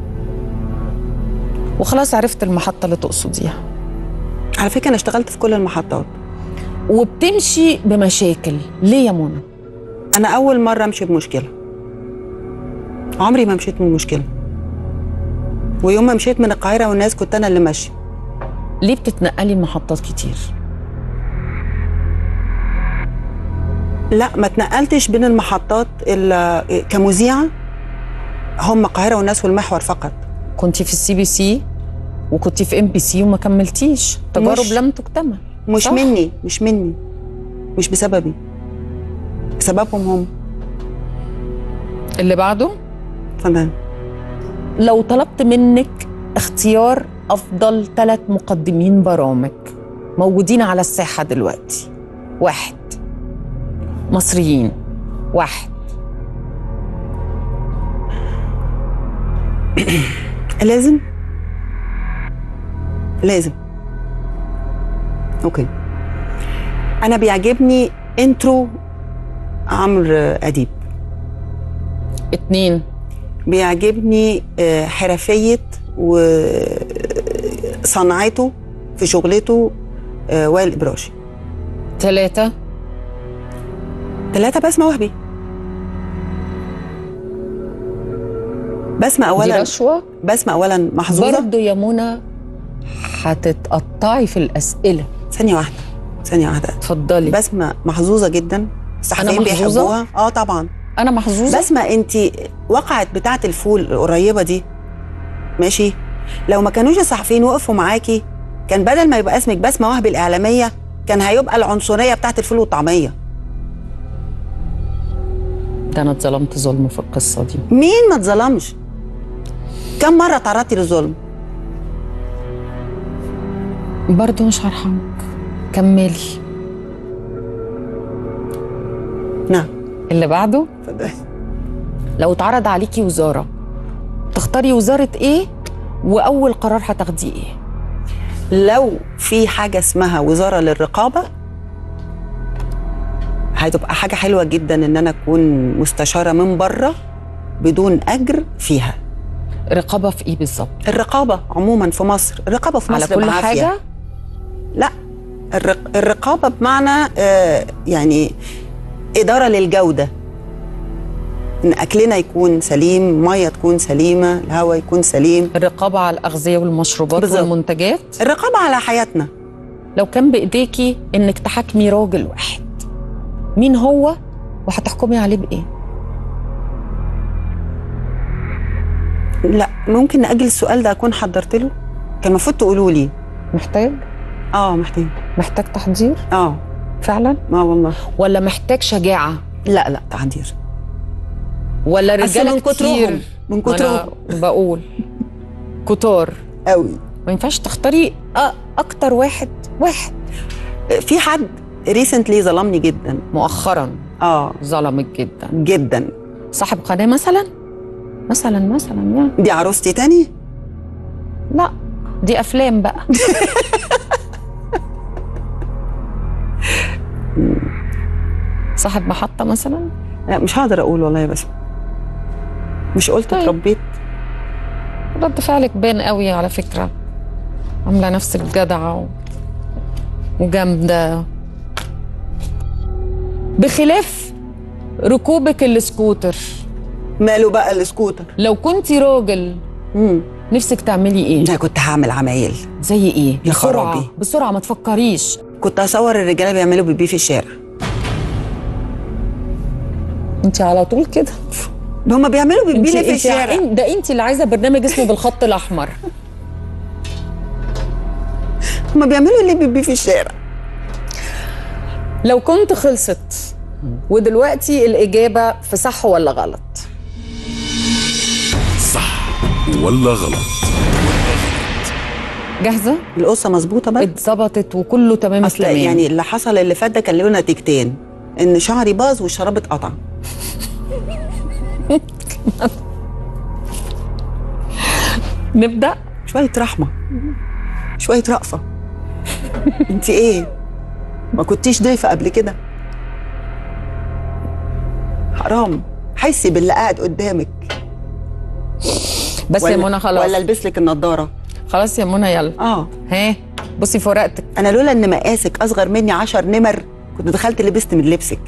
وخلاص عرفت المحطه اللي تقصديها. على فكره انا اشتغلت في كل المحطات وبتمشي بمشاكل. ليه يا منى؟ انا اول مره امشي بمشكله، عمري ما مشيت من مشكله، ويوم ما مشيت من القاهره والناس كنت انا اللي ماشيه. ليه بتتنقلي محطات كتير؟ لا ما اتنقلتش بين المحطات الا كمذيعه، هم القاهره والناس والمحور فقط. كنتي في السي بي سي وكنتي في ام بي سي وما كملتيش، تجارب مش لم تكتمل. مش صح؟ مني مش مني مش بسببي، بسببهم هم. اللي بعده. تمام. لو طلبت منك اختيار افضل ثلاث مقدمين برامج موجودين على الساحه دلوقتي، واحد مصريين، واحد لازم لازم اوكي. انا بيعجبني انترو عمرو اديب. اتنين بيعجبني حرفيه وصنعته في شغلته وائل الابراشي. ثلاثة ثلاثة بسمة وهبي. بسمة اولا دي رشوة. بسمة اولا محظوظه برضه يا منى هتتقطعي في الاسئله. ثانيه واحده ثانيه واحده اتفضلي. بسمة محظوظه جدا، الصحفيين بيحبوها. اه طبعا انا محظوظه. بسمة انت وقعت بتاعه الفول القريبه دي ماشي، لو ما كانوش الصحفيين وقفوا معاكي كان بدل ما يبقى اسمك بسمة وهبي الاعلاميه كان هيبقى العنصريه بتاعه الفول والطعميه. ده انا اتظلمت ظلم في القصه دي. مين ما اتظلمش؟ كم مره تعرضتي للظلم؟ برضه مش هرحمك. كملي. نعم. اللي بعده. اتفضلي. لو اتعرض عليكي وزاره تختاري وزاره ايه واول قرار هتاخديه ايه؟ لو في حاجه اسمها وزاره للرقابه هتبقى حاجه حلوه جدا ان انا اكون مستشاره من بره بدون اجر فيها. رقابه في ايه بالظبط؟ الرقابه عموما في مصر، الرقابه في مصر على كل بعافية. حاجه؟ لا، الرق... الرقابه بمعنى آه يعني اداره للجوده، ان اكلنا يكون سليم، ميه تكون سليمه، الهواء يكون سليم. الرقابه على الاغذيه والمشروبات بالزبط. والمنتجات. الرقابه على حياتنا. لو كان بايديكي انك تحاكمي راجل واحد، مين هو وهتحكمي عليه بايه؟ لا ممكن نأجل السؤال ده، اكون حضرت له. كان المفروض تقولوا لي. محتاج؟ اه محتاج. محتاج تحضير؟ اه فعلا؟ اه والله. ولا محتاج شجاعه؟ لا لا تحضير. ولا رجاله من كترهم كتير؟ من كترهم بقول كتار قوي. ما ينفعش تختاري اكتر واحد واحد. في حد ريسنتلي ظلمني جدا مؤخرا. اه ظلمك جدا جدا. صاحب قناه مثلا مثلا مثلا يعني. دي عروستي تاني؟ لا دي افلام بقى. صاحب محطه مثلا؟ لا مش هقدر اقول والله، بس مش قلت طيب. اتربيت. رد فعلك بان قوي على فكره، عامله نفسك جدعه وجامده، بخلاف ركوبك السكوتر. ماله بقى السكوتر؟ لو كنتي راجل امم نفسك تعملي ايه؟ انا كنت هعمل عمايل. زي ايه؟ يا بسرعه خرابي. بسرعه ما تفكريش. كنت هصور الرجاله بيعملوا بيبي في الشارع. انت على طول كده. هما بيعملوا بيبي ليه في انت الشارع؟ ده انت اللي عايزه برنامج اسمه بالخط الاحمر. هما بيعملوا ليه بيبي في الشارع؟ لو كنت خلصت ودلوقتي الاجابه في صح ولا غلط؟ صح ولا غلط؟ جاهزه؟ القصه مظبوطه بقى؟ اتظبطت وكله تمام اصل التمام. يعني اللي حصل اللي فات ده كان له نتيجتين، ان شعري باظ والشراب اتقطع. نبدا. شويه رحمه، شويه رأفه. انت ايه؟ ما كنتيش ضيفه قبل كده؟ حرام، حسي باللي قاعد قدامك. بس يا منى خلاص، ولا البس لك النضاره؟ خلاص يا منى يلا. اه ها بصي في ورقتك. انا لولا ان مقاسك اصغر مني عشر نمر كنت دخلت لبست من لبسك.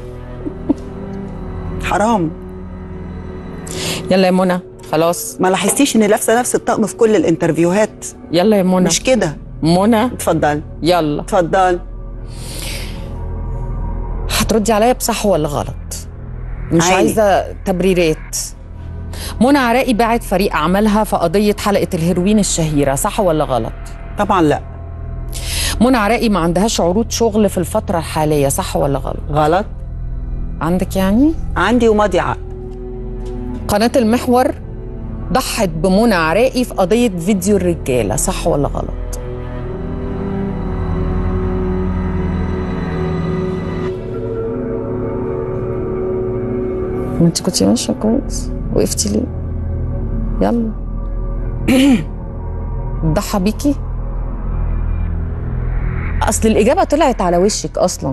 حرام. يلا يا منى خلاص. ما لاحظتيش اني لابسه نفس الطقم في كل الانترفيوهات؟ يلا يا منى. مش كده منى؟ اتفضلي. يلا اتفضلي. هتردي عليا بصح ولا غلط؟ مش عادي. عايزه تبريرات. منى عراقي باعت فريق عملها في قضيه حلقه الهيروين الشهيره، صح ولا غلط؟ طبعا لا. منى عراقي ما عندهاش عروض شغل في الفتره الحاليه، صح ولا غلط؟ غلط. عندك يعني؟ عندي وماضي عقد. قناه المحور ضحت بمنى عراقي في قضيه فيديو الرجاله، صح ولا غلط؟ ما انت كنتي ماشيه كويس، وقفتي ليه؟ يلا. ضحى بيكي؟ اصل الاجابه طلعت على وشك اصلا.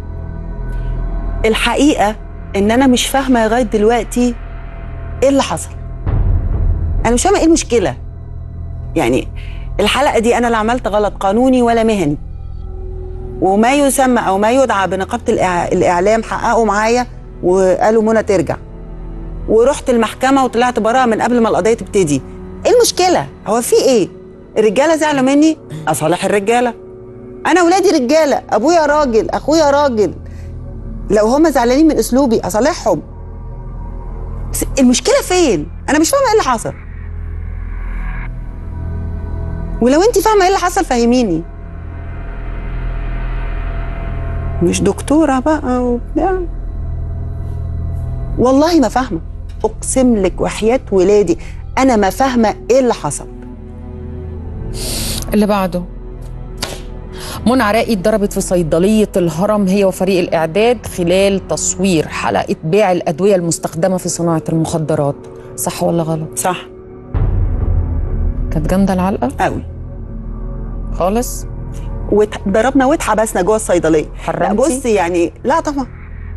الحقيقه ان انا مش فاهمه لغايه دلوقتي ايه اللي حصل. انا مش فاهمه ايه المشكله. يعني الحلقه دي انا لا عملت غلط قانوني ولا مهني، وما يسمى او ما يدعى بنقابه الإع... الاعلام حققوا معايا وقالوا منى ترجع، ورحت المحكمه وطلعت براءه من قبل ما القضيه تبتدي. ايه المشكله؟ هو في ايه؟ الرجاله زعلوا مني؟ اصالح الرجاله. انا ولادي رجاله، ابويا راجل، اخويا راجل. لو هم زعلانين من اسلوبي اصالحهم. المشكله فين؟ انا مش فاهمه ايه اللي حصل. ولو انت فاهمه ايه اللي حصل فهميني. مش دكتوره بقى وبتاع. والله ما فاهمه، اقسم لك وحياه ولادي انا ما فاهمه ايه اللي حصل. اللي بعده. منى عراقي اتضربت في صيدليه الهرم هي وفريق الاعداد خلال تصوير حلقه بيع الادويه المستخدمه في صناعه المخدرات، صح ولا غلط؟ صح. كانت جامده العلقه؟ قوي. خالص؟ وضربنا واتحبسنا جوه الصيدليه. لا بصي يعني لا طبعا.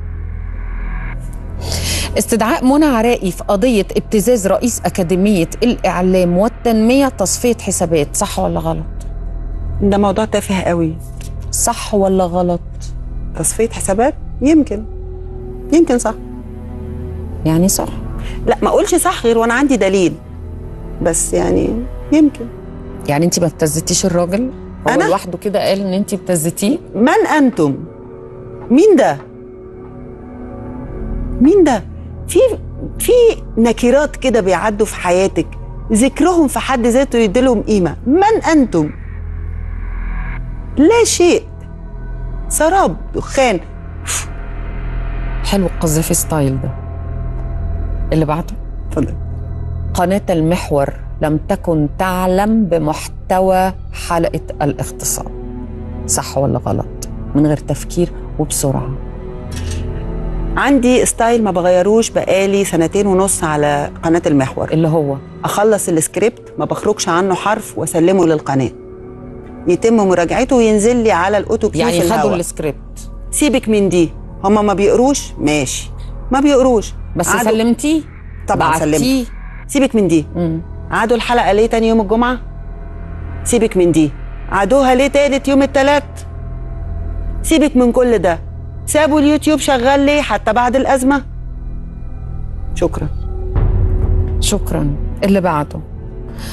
استدعاء منى عراقي في قضيه ابتزاز رئيس اكاديميه الاعلام والتنميه تصفيه حسابات، صح ولا غلط؟ ده موضوع تافه قوي. صح ولا غلط؟ تصفيه حسابات؟ يمكن يمكن صح. يعني صح؟ لا ما اقولش صح غير وانا عندي دليل، بس يعني يمكن. يعني انت ما ابتزتيش الراجل؟ هو أنا؟ لوحده كده قال ان انت ابتزتيه؟ من انتم؟ مين ده؟ مين ده؟ في في نكرات كده بيعدوا في حياتك ذكرهم في حد ذاته يديلهم قيمه. من انتم؟ لا شيء، سراب، دخان. حلو القذافي ستايل ده. اللي بعده. اتفضل. قناة المحور لم تكن تعلم بمحتوى حلقة الاغتصاب، صح ولا غلط؟ من غير تفكير وبسرعة. عندي ستايل ما بغيروش بقالي سنتين ونص على قناة المحور، اللي هو أخلص السكريبت ما بخرجش عنه حرف وأسلمه للقناة، يتم مراجعته وينزل لي على الأوتو كيو يعني في الهوا. خدوا السكريبت. سيبك من دي، هما ما بيقروش ماشي، ما بيقروش بس عادوا. سلمتيه؟ طبعا سلمت. سيبك من دي. مم. عادوا الحلقة ليه تاني يوم الجمعة؟ سيبك من دي. عادوها ليه تالت يوم التلات؟ سيبك من كل ده. سابوا اليوتيوب شغال ليه حتى بعد الأزمة؟ شكرا. شكرا. اللي بعده.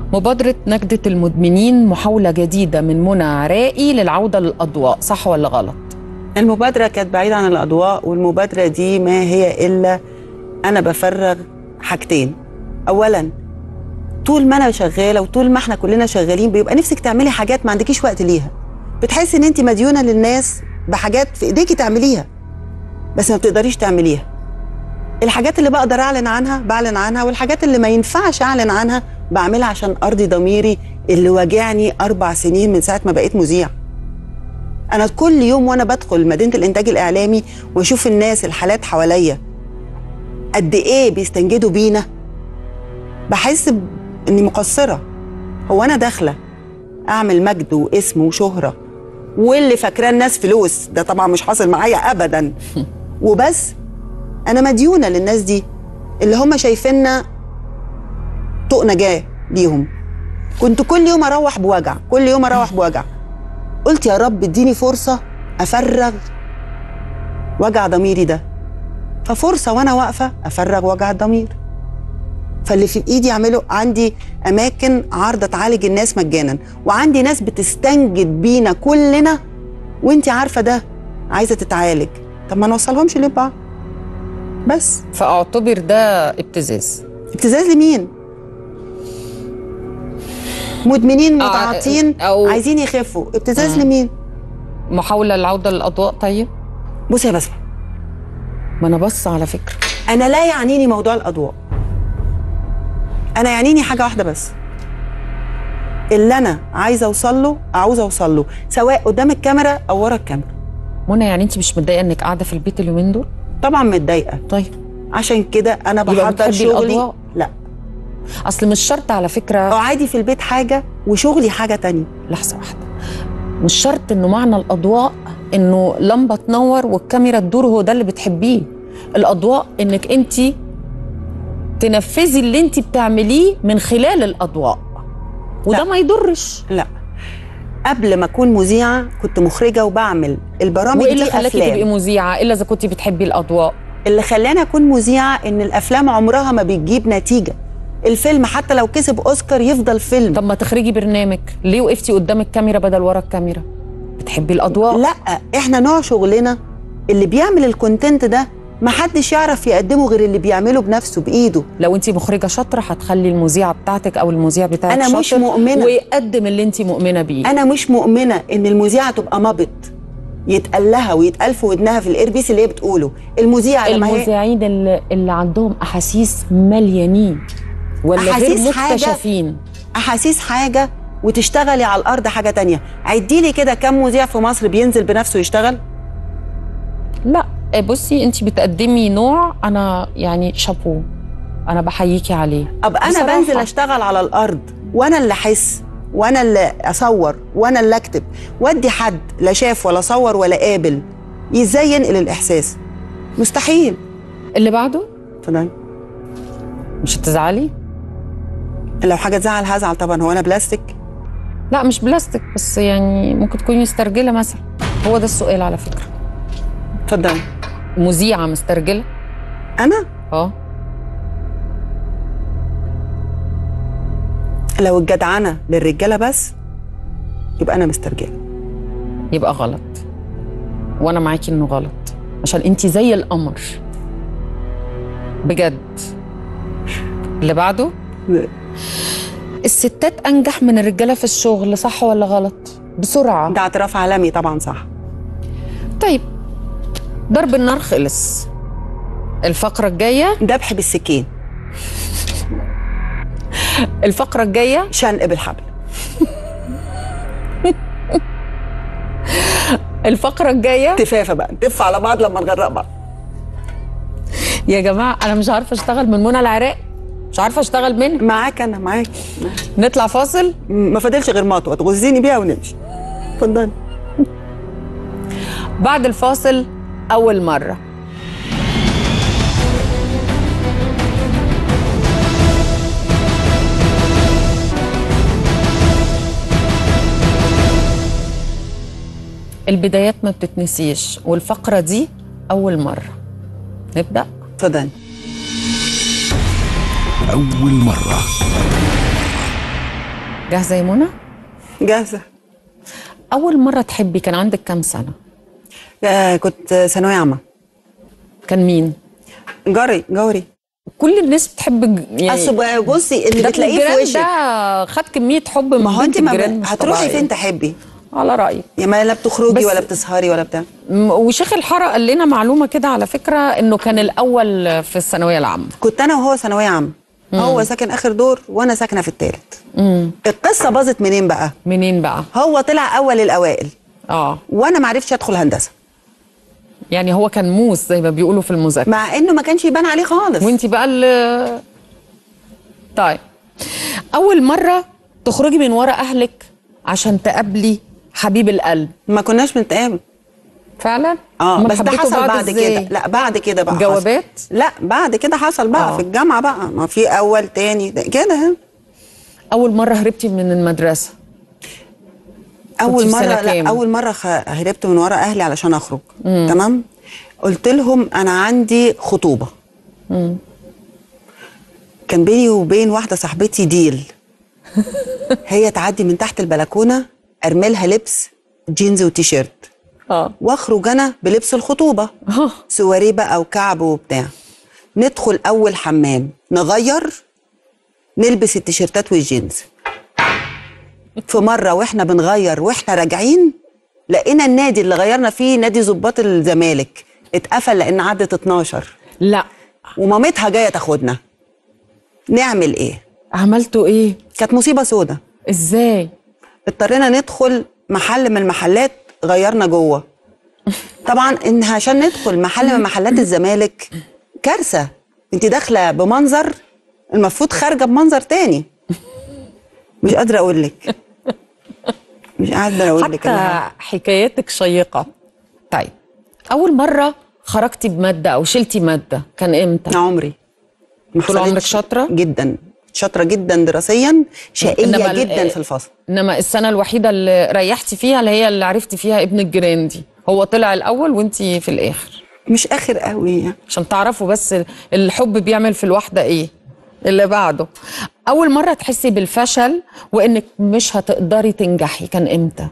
مبادرة نجدة المدمنين محاولة جديدة من منى عراقي للعودة للأضواء، صح ولا غلط؟ المبادرة كانت بعيدة عن الأضواء، والمبادرة دي ما هي إلا أنا بفرغ حاجتين. أولاً طول ما أنا شغالة وطول ما إحنا كلنا شغالين بيبقى نفسك تعملي حاجات ما عندكيش وقت ليها، بتحسي إن أنت مديونة للناس بحاجات في إيديكي تعمليها بس ما بتقدريش تعمليها. الحاجات اللي بقدر أعلن عنها بعلن عنها، والحاجات اللي ما ينفعش أعلن عنها بعملها عشان أرضي ضميري اللي واجعني أربع سنين من ساعة ما بقيت مذيع. أنا كل يوم وأنا بدخل مدينة الإنتاج الإعلامي وأشوف الناس الحالات حواليا قد إيه بيستنجدوا بينا، بحس إني مقصرة. هو أنا داخلة أعمل مجد واسم وشهرة واللي فاكراه الناس فلوس، ده طبعا مش حاصل معايا أبدا، وبس أنا مديونة للناس دي اللي هم شايفيننا طوق نجاة ليهم. كنت كل يوم أروح بوجع، كل يوم أروح بوجع. قلت يا رب اديني فرصة أفرغ وجع ضميري ده، ففرصة وأنا واقفة أفرغ وجع الضمير. فاللي في إيدي أعمله، عندي أماكن عارضة تعالج الناس مجانا، وعندي ناس بتستنجد بينا كلنا وانتي عارفة ده عايزة تتعالج، طب ما نوصلهمش لبعض بس. فأعتبر ده ابتزاز. ابتزاز لمين؟ مدمنين متعاطين أو عايزين يخفوا، ابتزاز لمين؟ محاولة للعودة للأضواء. طيب بصي يا بسمة، ما أنا بص على فكرة، أنا لا يعنيني موضوع الأضواء، أنا يعنيني حاجة واحدة بس، اللي أنا عايزة أوصل له عاوزة أوصل له سواء قدام الكاميرا أو ورا الكاميرا. منى يعني أنت مش متضايقة إنك قاعدة في البيت اليومين دول؟ طبعا متضايقة. طيب عشان كده أنا بحضر شغلي. الأضواء؟ لا، أصل مش شرط على فكرة، قعدي في البيت حاجة وشغلي حاجة تانية. لحظة واحدة، مش شرط إنه معنى الأضواء إنه لمبة تنور والكاميرا تدور هو ده اللي بتحبيه. الأضواء إنك أنت تنفذي اللي أنت بتعمليه من خلال الأضواء، وده لا. ما يضرش. لا، قبل ما أكون مذيعة كنت مخرجة وبعمل البرامج دي. وإيه اللي خلاكي تبقي مذيعة إلا إذا كنتي بتحبي الأضواء؟ اللي خلاني أكون مذيعة إن الأفلام عمرها ما بتجيب نتيجة. الفيلم حتى لو كسب أوسكار يفضل فيلم. طب ما تخرجي برنامج، ليه وقفتي قدام الكاميرا بدل ورا الكاميرا؟ بتحبي الأضواء؟ لا، إحنا نوع شغلنا اللي بيعمل الكونتنت ده محدش يعرف يقدمه غير اللي بيعمله بنفسه بإيده. لو انت مخرجة شاطرة هتخلي المذيعة بتاعتك أو المذيع بتاعك أنا شاطر مش مؤمنة ويقدم اللي انت مؤمنة بيه. أنا مش مؤمنة إن المذيعة تبقى مبط يتقال لها ويتقال في ودنها في الايربيس اللي هي بتقوله. المذيعة لما هي المذيعين اللي, اللي عندهم أحاسيس مليانين ولا غير مكتشفين. أحاسيس حاجة وتشتغلي على الأرض حاجة تانية. عدي لي كده كم مذيع في مصر بينزل بنفسه يشتغل؟ لا بصي، انت بتقدمي نوع انا يعني شابو، انا بحييكي عليه. أبقى أنا بصراحة بنزل أشتغل على الأرض وأنا اللي أحس وأنا اللي أصور وأنا اللي أكتب، وأدي حد لا شاف ولا صور ولا قابل إزاي ينقل الإحساس؟ مستحيل. اللي بعده؟ اتفضلي. مش هتزعلي؟ لو حاجة تزعل هزعل طبعا. هو أنا بلاستيك؟ لا مش بلاستيك، بس يعني ممكن تكوني مسترجلة مثلا. هو ده السؤال على فكرة. اتفضلي. مذيعة مسترجلة؟ أنا؟ اه. لو الجدعنة للرجالة بس يبقى أنا مسترجلة. يبقى غلط، وأنا معاكي إنه غلط عشان أنتي زي القمر بجد. اللي بعده؟ الستات أنجح من الرجالة في الشغل، صح ولا غلط؟ بسرعة. ده اعتراف عالمي طبعا صح. طيب ضرب النار خلص، الفقرة الجاية ذبح بالسكين. الفقرة الجاية شنق بالحبل. الفقرة الجاية تفافة بقى، نتف على بعض لما نغرق بعض. يا جماعة أنا مش عارفة أشتغل من منى العراق، مش عارفة أشتغل منك. معاك أنا معاك. نطلع فاصل؟ ما فاضلش غير مطوة تغزيني بيها ونمشي. اتفضلي. بعد الفاصل أول مرة. البدايات ما بتتنسيش، والفقرة دي أول مرة. نبدأ؟ اتفضلي. أول مرة. جاهزه يا منى؟ جاهزه. اول مره تحبي كان عندك كام سنه؟ آه كنت ثانويه عامه. كان مين؟ جاري جاري. كل الناس بتحب ج- يعني اصل بصي اللي ده بتلاقيه في الجيران وشك. ده خد كميه حب من ما هو بنت انت ما الجيران مش هتروحي طبيعية. فين تحبي؟ على رايك. يا ما لا بتخرجي بس- ولا بتسهري ولا بتاع. م- وشيخ الحاره قال لنا معلومه كده على فكره انه كان الاول في الثانويه العامه. كنت انا وهو ثانويه عامه. هو ساكن اخر دور وانا ساكنه في الثالث. القصه باظت منين بقى؟ منين بقى؟ هو طلع اول الاوائل اه وانا ما عرفتش ادخل هندسه، يعني هو كان موس زي ما بيقولوا في المذاكره، مع انه ما كانش يبان عليه خالص. وانتي بقى اللي طيب. اول مره تخرجي من ورا اهلك عشان تقابلي حبيب القلب. ما كناش بنتقابل. فعلا؟ اه أمال بس ده حبيتوا حصل بعض بعد إزاي؟ كده. لا بعد كده بقى جوابات؟ حصل. لا بعد كده حصل بقى آه. في الجامعه بقى، ما في اول تاني ده كده. اول مره هربتي من المدرسه؟ اول في مره سنة لا كام؟ اول مره خ... هربت من ورا اهلي علشان اخرج. مم. تمام. قلت لهم انا عندي خطوبه. مم. كان بيني وبين واحده صاحبتي ديل. هي تعدي من تحت البلكونه ارمي لها لبس جينز وتيشيرت، اه واخرج انا بلبس الخطوبه اه سواريه بقى وكعب وبتاع. ندخل اول حمام نغير نلبس التيشيرتات والجينز. في مره واحنا بنغير واحنا راجعين لقينا النادي اللي غيرنا فيه نادي ضباط الزمالك اتقفل لان عدت اتناشر. لا ومامتها جايه تاخدنا. نعمل ايه؟ عملتوا ايه؟ كانت مصيبه سودة. ازاي؟ اضطرينا ندخل محل من المحلات غيرنا جوه. طبعا ان عشان ندخل محل من محلات الزمالك كارثه. انت داخله بمنظر المفروض خارجه بمنظر تاني. مش قادره اقول لك. مش قادره اقول لك. حتى حكاياتك شيقه. طيب اول مره خرجتي بماده او شلتي ماده كان امتى؟ عمري ما طول عمرك حصلتش. شاطره؟ جدا شاطره جدا دراسيا، شقيه إنما ال- جدا في الفصل. انما السنه الوحيده اللي ريحتي فيها اللي هي اللي عرفتي فيها ابن الجيران دي، هو طلع الاول وانتي في الاخر. مش اخر قوي يعني. عشان تعرفوا بس الحب بيعمل في الواحده ايه. اللي بعده، اول مره تحسي بالفشل وانك مش هتقدري تنجحي كان امتى؟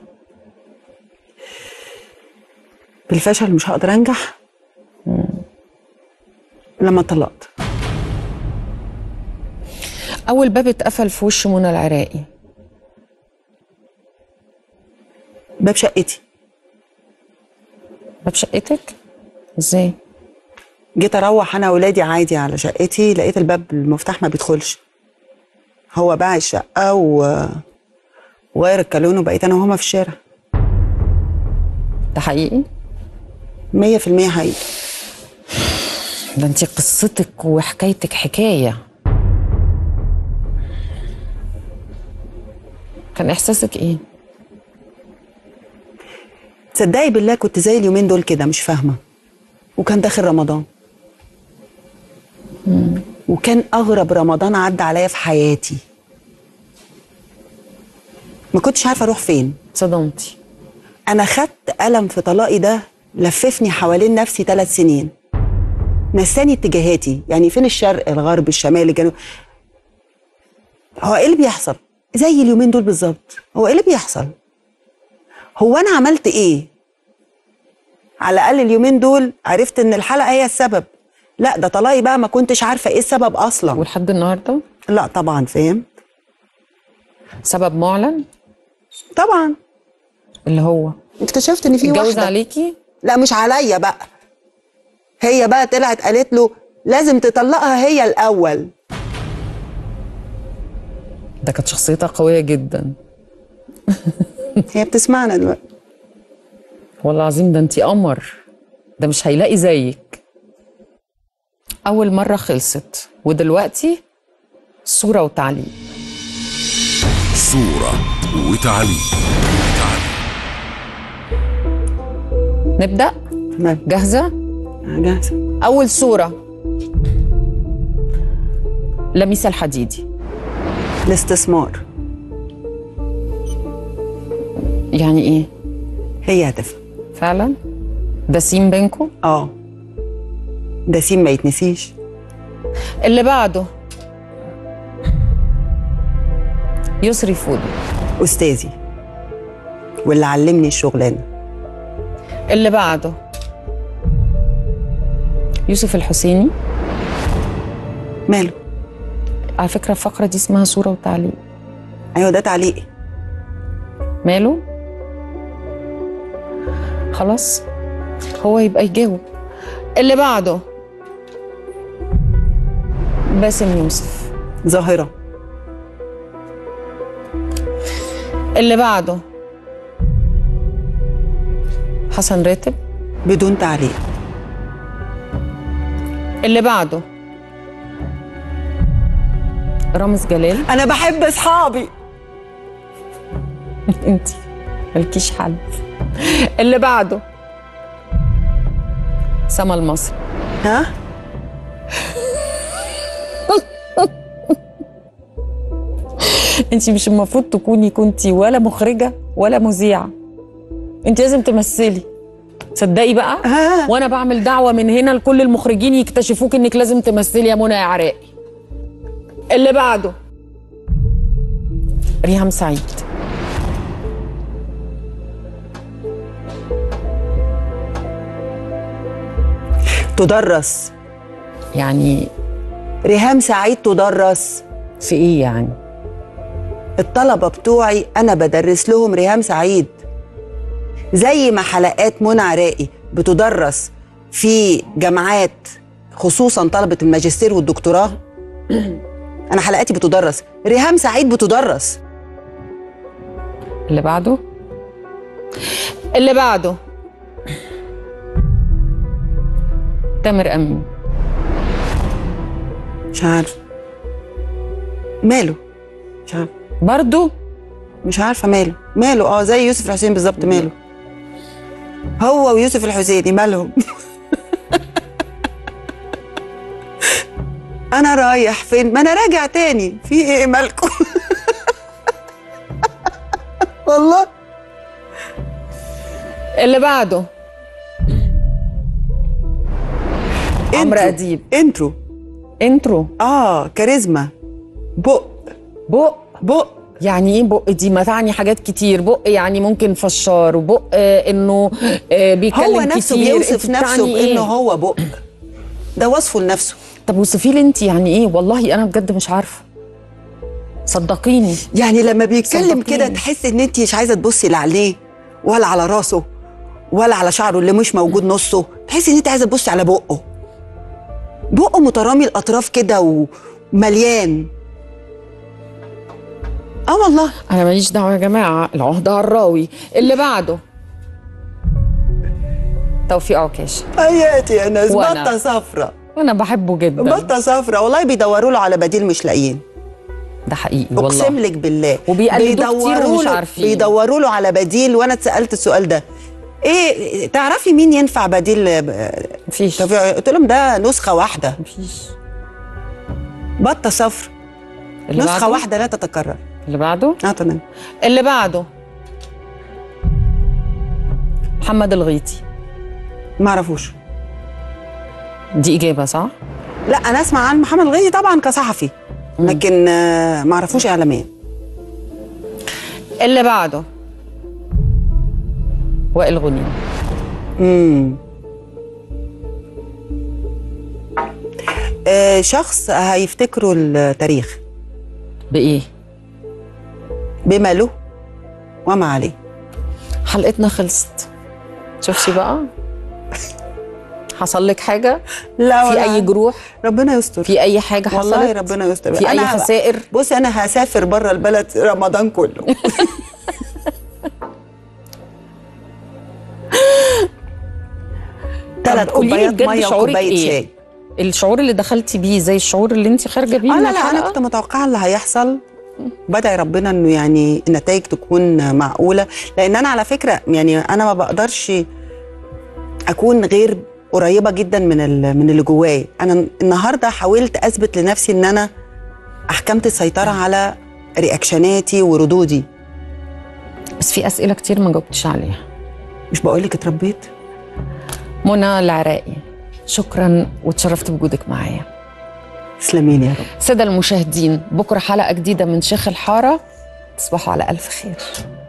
بالفشل مش هقدر انجح لما طلقت. اول باب اتقفل في وش منى العراقي؟ باب شقتي. باب شقتك؟ ازاي؟ جيت اروح انا واولادي عادي على شقتي لقيت الباب المفتاح ما بيدخلش. هو باع الشقه و وغير الكالون وبقيت انا وهما في الشارع. ده حقيقي؟ مية في المية حقيقي. ده انتي قصتك وحكايتك حكايه. كان احساسك ايه؟ تصدقي بالله كنت زي اليومين دول كده مش فاهمه. وكان داخل رمضان. مم. وكان اغرب رمضان عدى عليا في حياتي. ما كنتش عارفه اروح فين. صدمتي؟ انا خدت قلم في طلاقي ده لففني حوالين نفسي ثلاث سنين. نساني اتجاهاتي، يعني فين الشرق الغرب الشمال الجنوب. هو ايه اللي بيحصل؟ زي اليومين دول بالظبط. هو ايه اللي بيحصل؟ هو انا عملت ايه؟ على الاقل اليومين دول عرفت ان الحلقه هي السبب. لا ده طلاقي بقى ما كنتش عارفه ايه السبب اصلا. ولحد النهارده؟ لا طبعا فهمت. سبب معلن؟ طبعا. اللي هو اكتشفت ان في واحده اتجوز عليكي؟ لا مش عليا بقى. هي بقى طلعت قالت له لازم تطلقها هي الاول. ده كانت شخصيتها قويه جدا. هي بتسمعنا دلوقتي. والله العظيم ده انتي قمر. ده مش هيلاقي زيك. اول مره خلصت ودلوقتي صوره وتعليق. صورة وتعليق. نبدأ؟ نعم. جاهزة؟ جاهزة. أول صورة لميس الحديدي. الاستثمار. يعني إيه؟ هي هتفهم. فعلا؟ ده سيم بينكم؟ اه ده سيم ما يتنسيش. اللي بعده يسري فودو. استاذي واللي علمني الشغلانه. اللي بعده يوسف الحسيني. ماله؟ على فكره الفقره دي اسمها صوره وتعليق. ايوه ده تعليقي. ماله؟ خلاص هو يبقى يجاوب. اللي بعده باسم يوسف. ظاهره. اللي بعده حسن راتب. بدون تعليق. اللي بعده رامز جلال. انا بحب اصحابي. انت مالكيش حل. اللي بعده سما المصري. ها؟ انت مش المفروض تكوني كنتي ولا مخرجه ولا مذيعه، انت لازم تمثلي. تصدقي بقى آه. وانا بعمل دعوه من هنا لكل المخرجين يكتشفوك انك لازم تمثلي يا منى يا عراقي. اللي بعده ريهام سعيد. تدرس. يعني ريهام سعيد تدرس في ايه يعني؟ الطلبه بتوعي انا بدرس لهم ريهام سعيد، زي ما حلقات منى عراقي بتدرس في جامعات خصوصا طلبه الماجستير والدكتوراه. انا حلقاتي بتدرس، ريهام سعيد بتدرس. اللي بعده اللي بعده تامر امين. مش عارفه ماله. مش عارفه برضو مش عارفه ماله. ماله اه زي يوسف الحسيني بالظبط. ماله هو ويوسف الحسيني مالهم؟ انا رايح فين؟ ما انا راجع تاني. في ايه مالكم؟ والله. اللي بعده عمرو اديب. انترو. انترو. اه كاريزما. بق بق بق يعني ايه بق دي؟ ما تعني حاجات كتير. بق يعني ممكن فشار، وبق آه انه آه بيتكلم هو نفسه كتير. بيوصف نفسه بانه إيه؟ هو بق. ده وصفه لنفسه. طب وصفي لي انت يعني ايه؟ والله انا بجد مش عارفه، صدقيني. يعني لما بيتكلم كده تحس ان انت مش عايزه تبصي لا عليه ولا على راسه ولا على شعره اللي مش موجود نصه، تحسي ان انت عايزه تبصي على بقه. بقه مترامي الاطراف كده ومليان. اه والله. انا ماليش دعوه يا جماعه، العهده على الراوي. اللي بعده توفيق عكاشه. اياتي يا ناس بطه صفرة. وانا بحبه جدا. بطه صفرة والله. بيدوروا له على بديل مش لاقيين. ده حقيقي والله. اقسم لك بالله. وبيقلدوه كتير ومش عارفين. بيدوروا له على بديل. وانا اتسالت السؤال ده، ايه تعرفي مين ينفع بديل؟ مفيش. قلت لهم ده نسخه واحده. مفيش. بطه صفرة نسخه بعده؟ واحده لا تتكرر. اللي بعده اه تمام. اللي بعده محمد الغيطي. ما اعرفوش. دي اجابه صح؟ لا انا اسمع عن محمد الغيطي طبعا كصحفي، لكن آه ما اعرفوش اعلاميا. اللي بعده وائل غنيم. امم آه شخص هيفتكروا التاريخ بايه؟ بما له وما عليه. حلقتنا خلصت. شوفي بقى حصل لك حاجه؟ لا في اي جروح؟ ربنا يستر. في اي حاجه حصلت؟ والله ربنا يستر. في اي خسائر؟ بصي انا هسافر بره البلد رمضان كله. ثلاث كوبايات ميه وكوبايه شاي. الشعور اللي دخلتي بيه زي الشعور اللي انت خارجه بيه؟ اه لا لا انا كنت متوقعه اللي هيحصل. بدعي ربنا انه يعني النتائج تكون معقوله، لان انا على فكره يعني انا ما بقدرش اكون غير قريبه جدا من من اللي جوايا. انا النهارده حاولت اثبت لنفسي ان انا احكمت السيطره على رياكشناتي وردودي. بس في اسئله كتير ما جاوبتش عليها. مش بقول لك اتربيت؟ منى العراقي، شكرا وتشرفت بوجودك معايا. تسلمين يا رب. سادة المشاهدين، بكره حلقه جديده من شيخ الحاره، تصبحوا على ألف خير.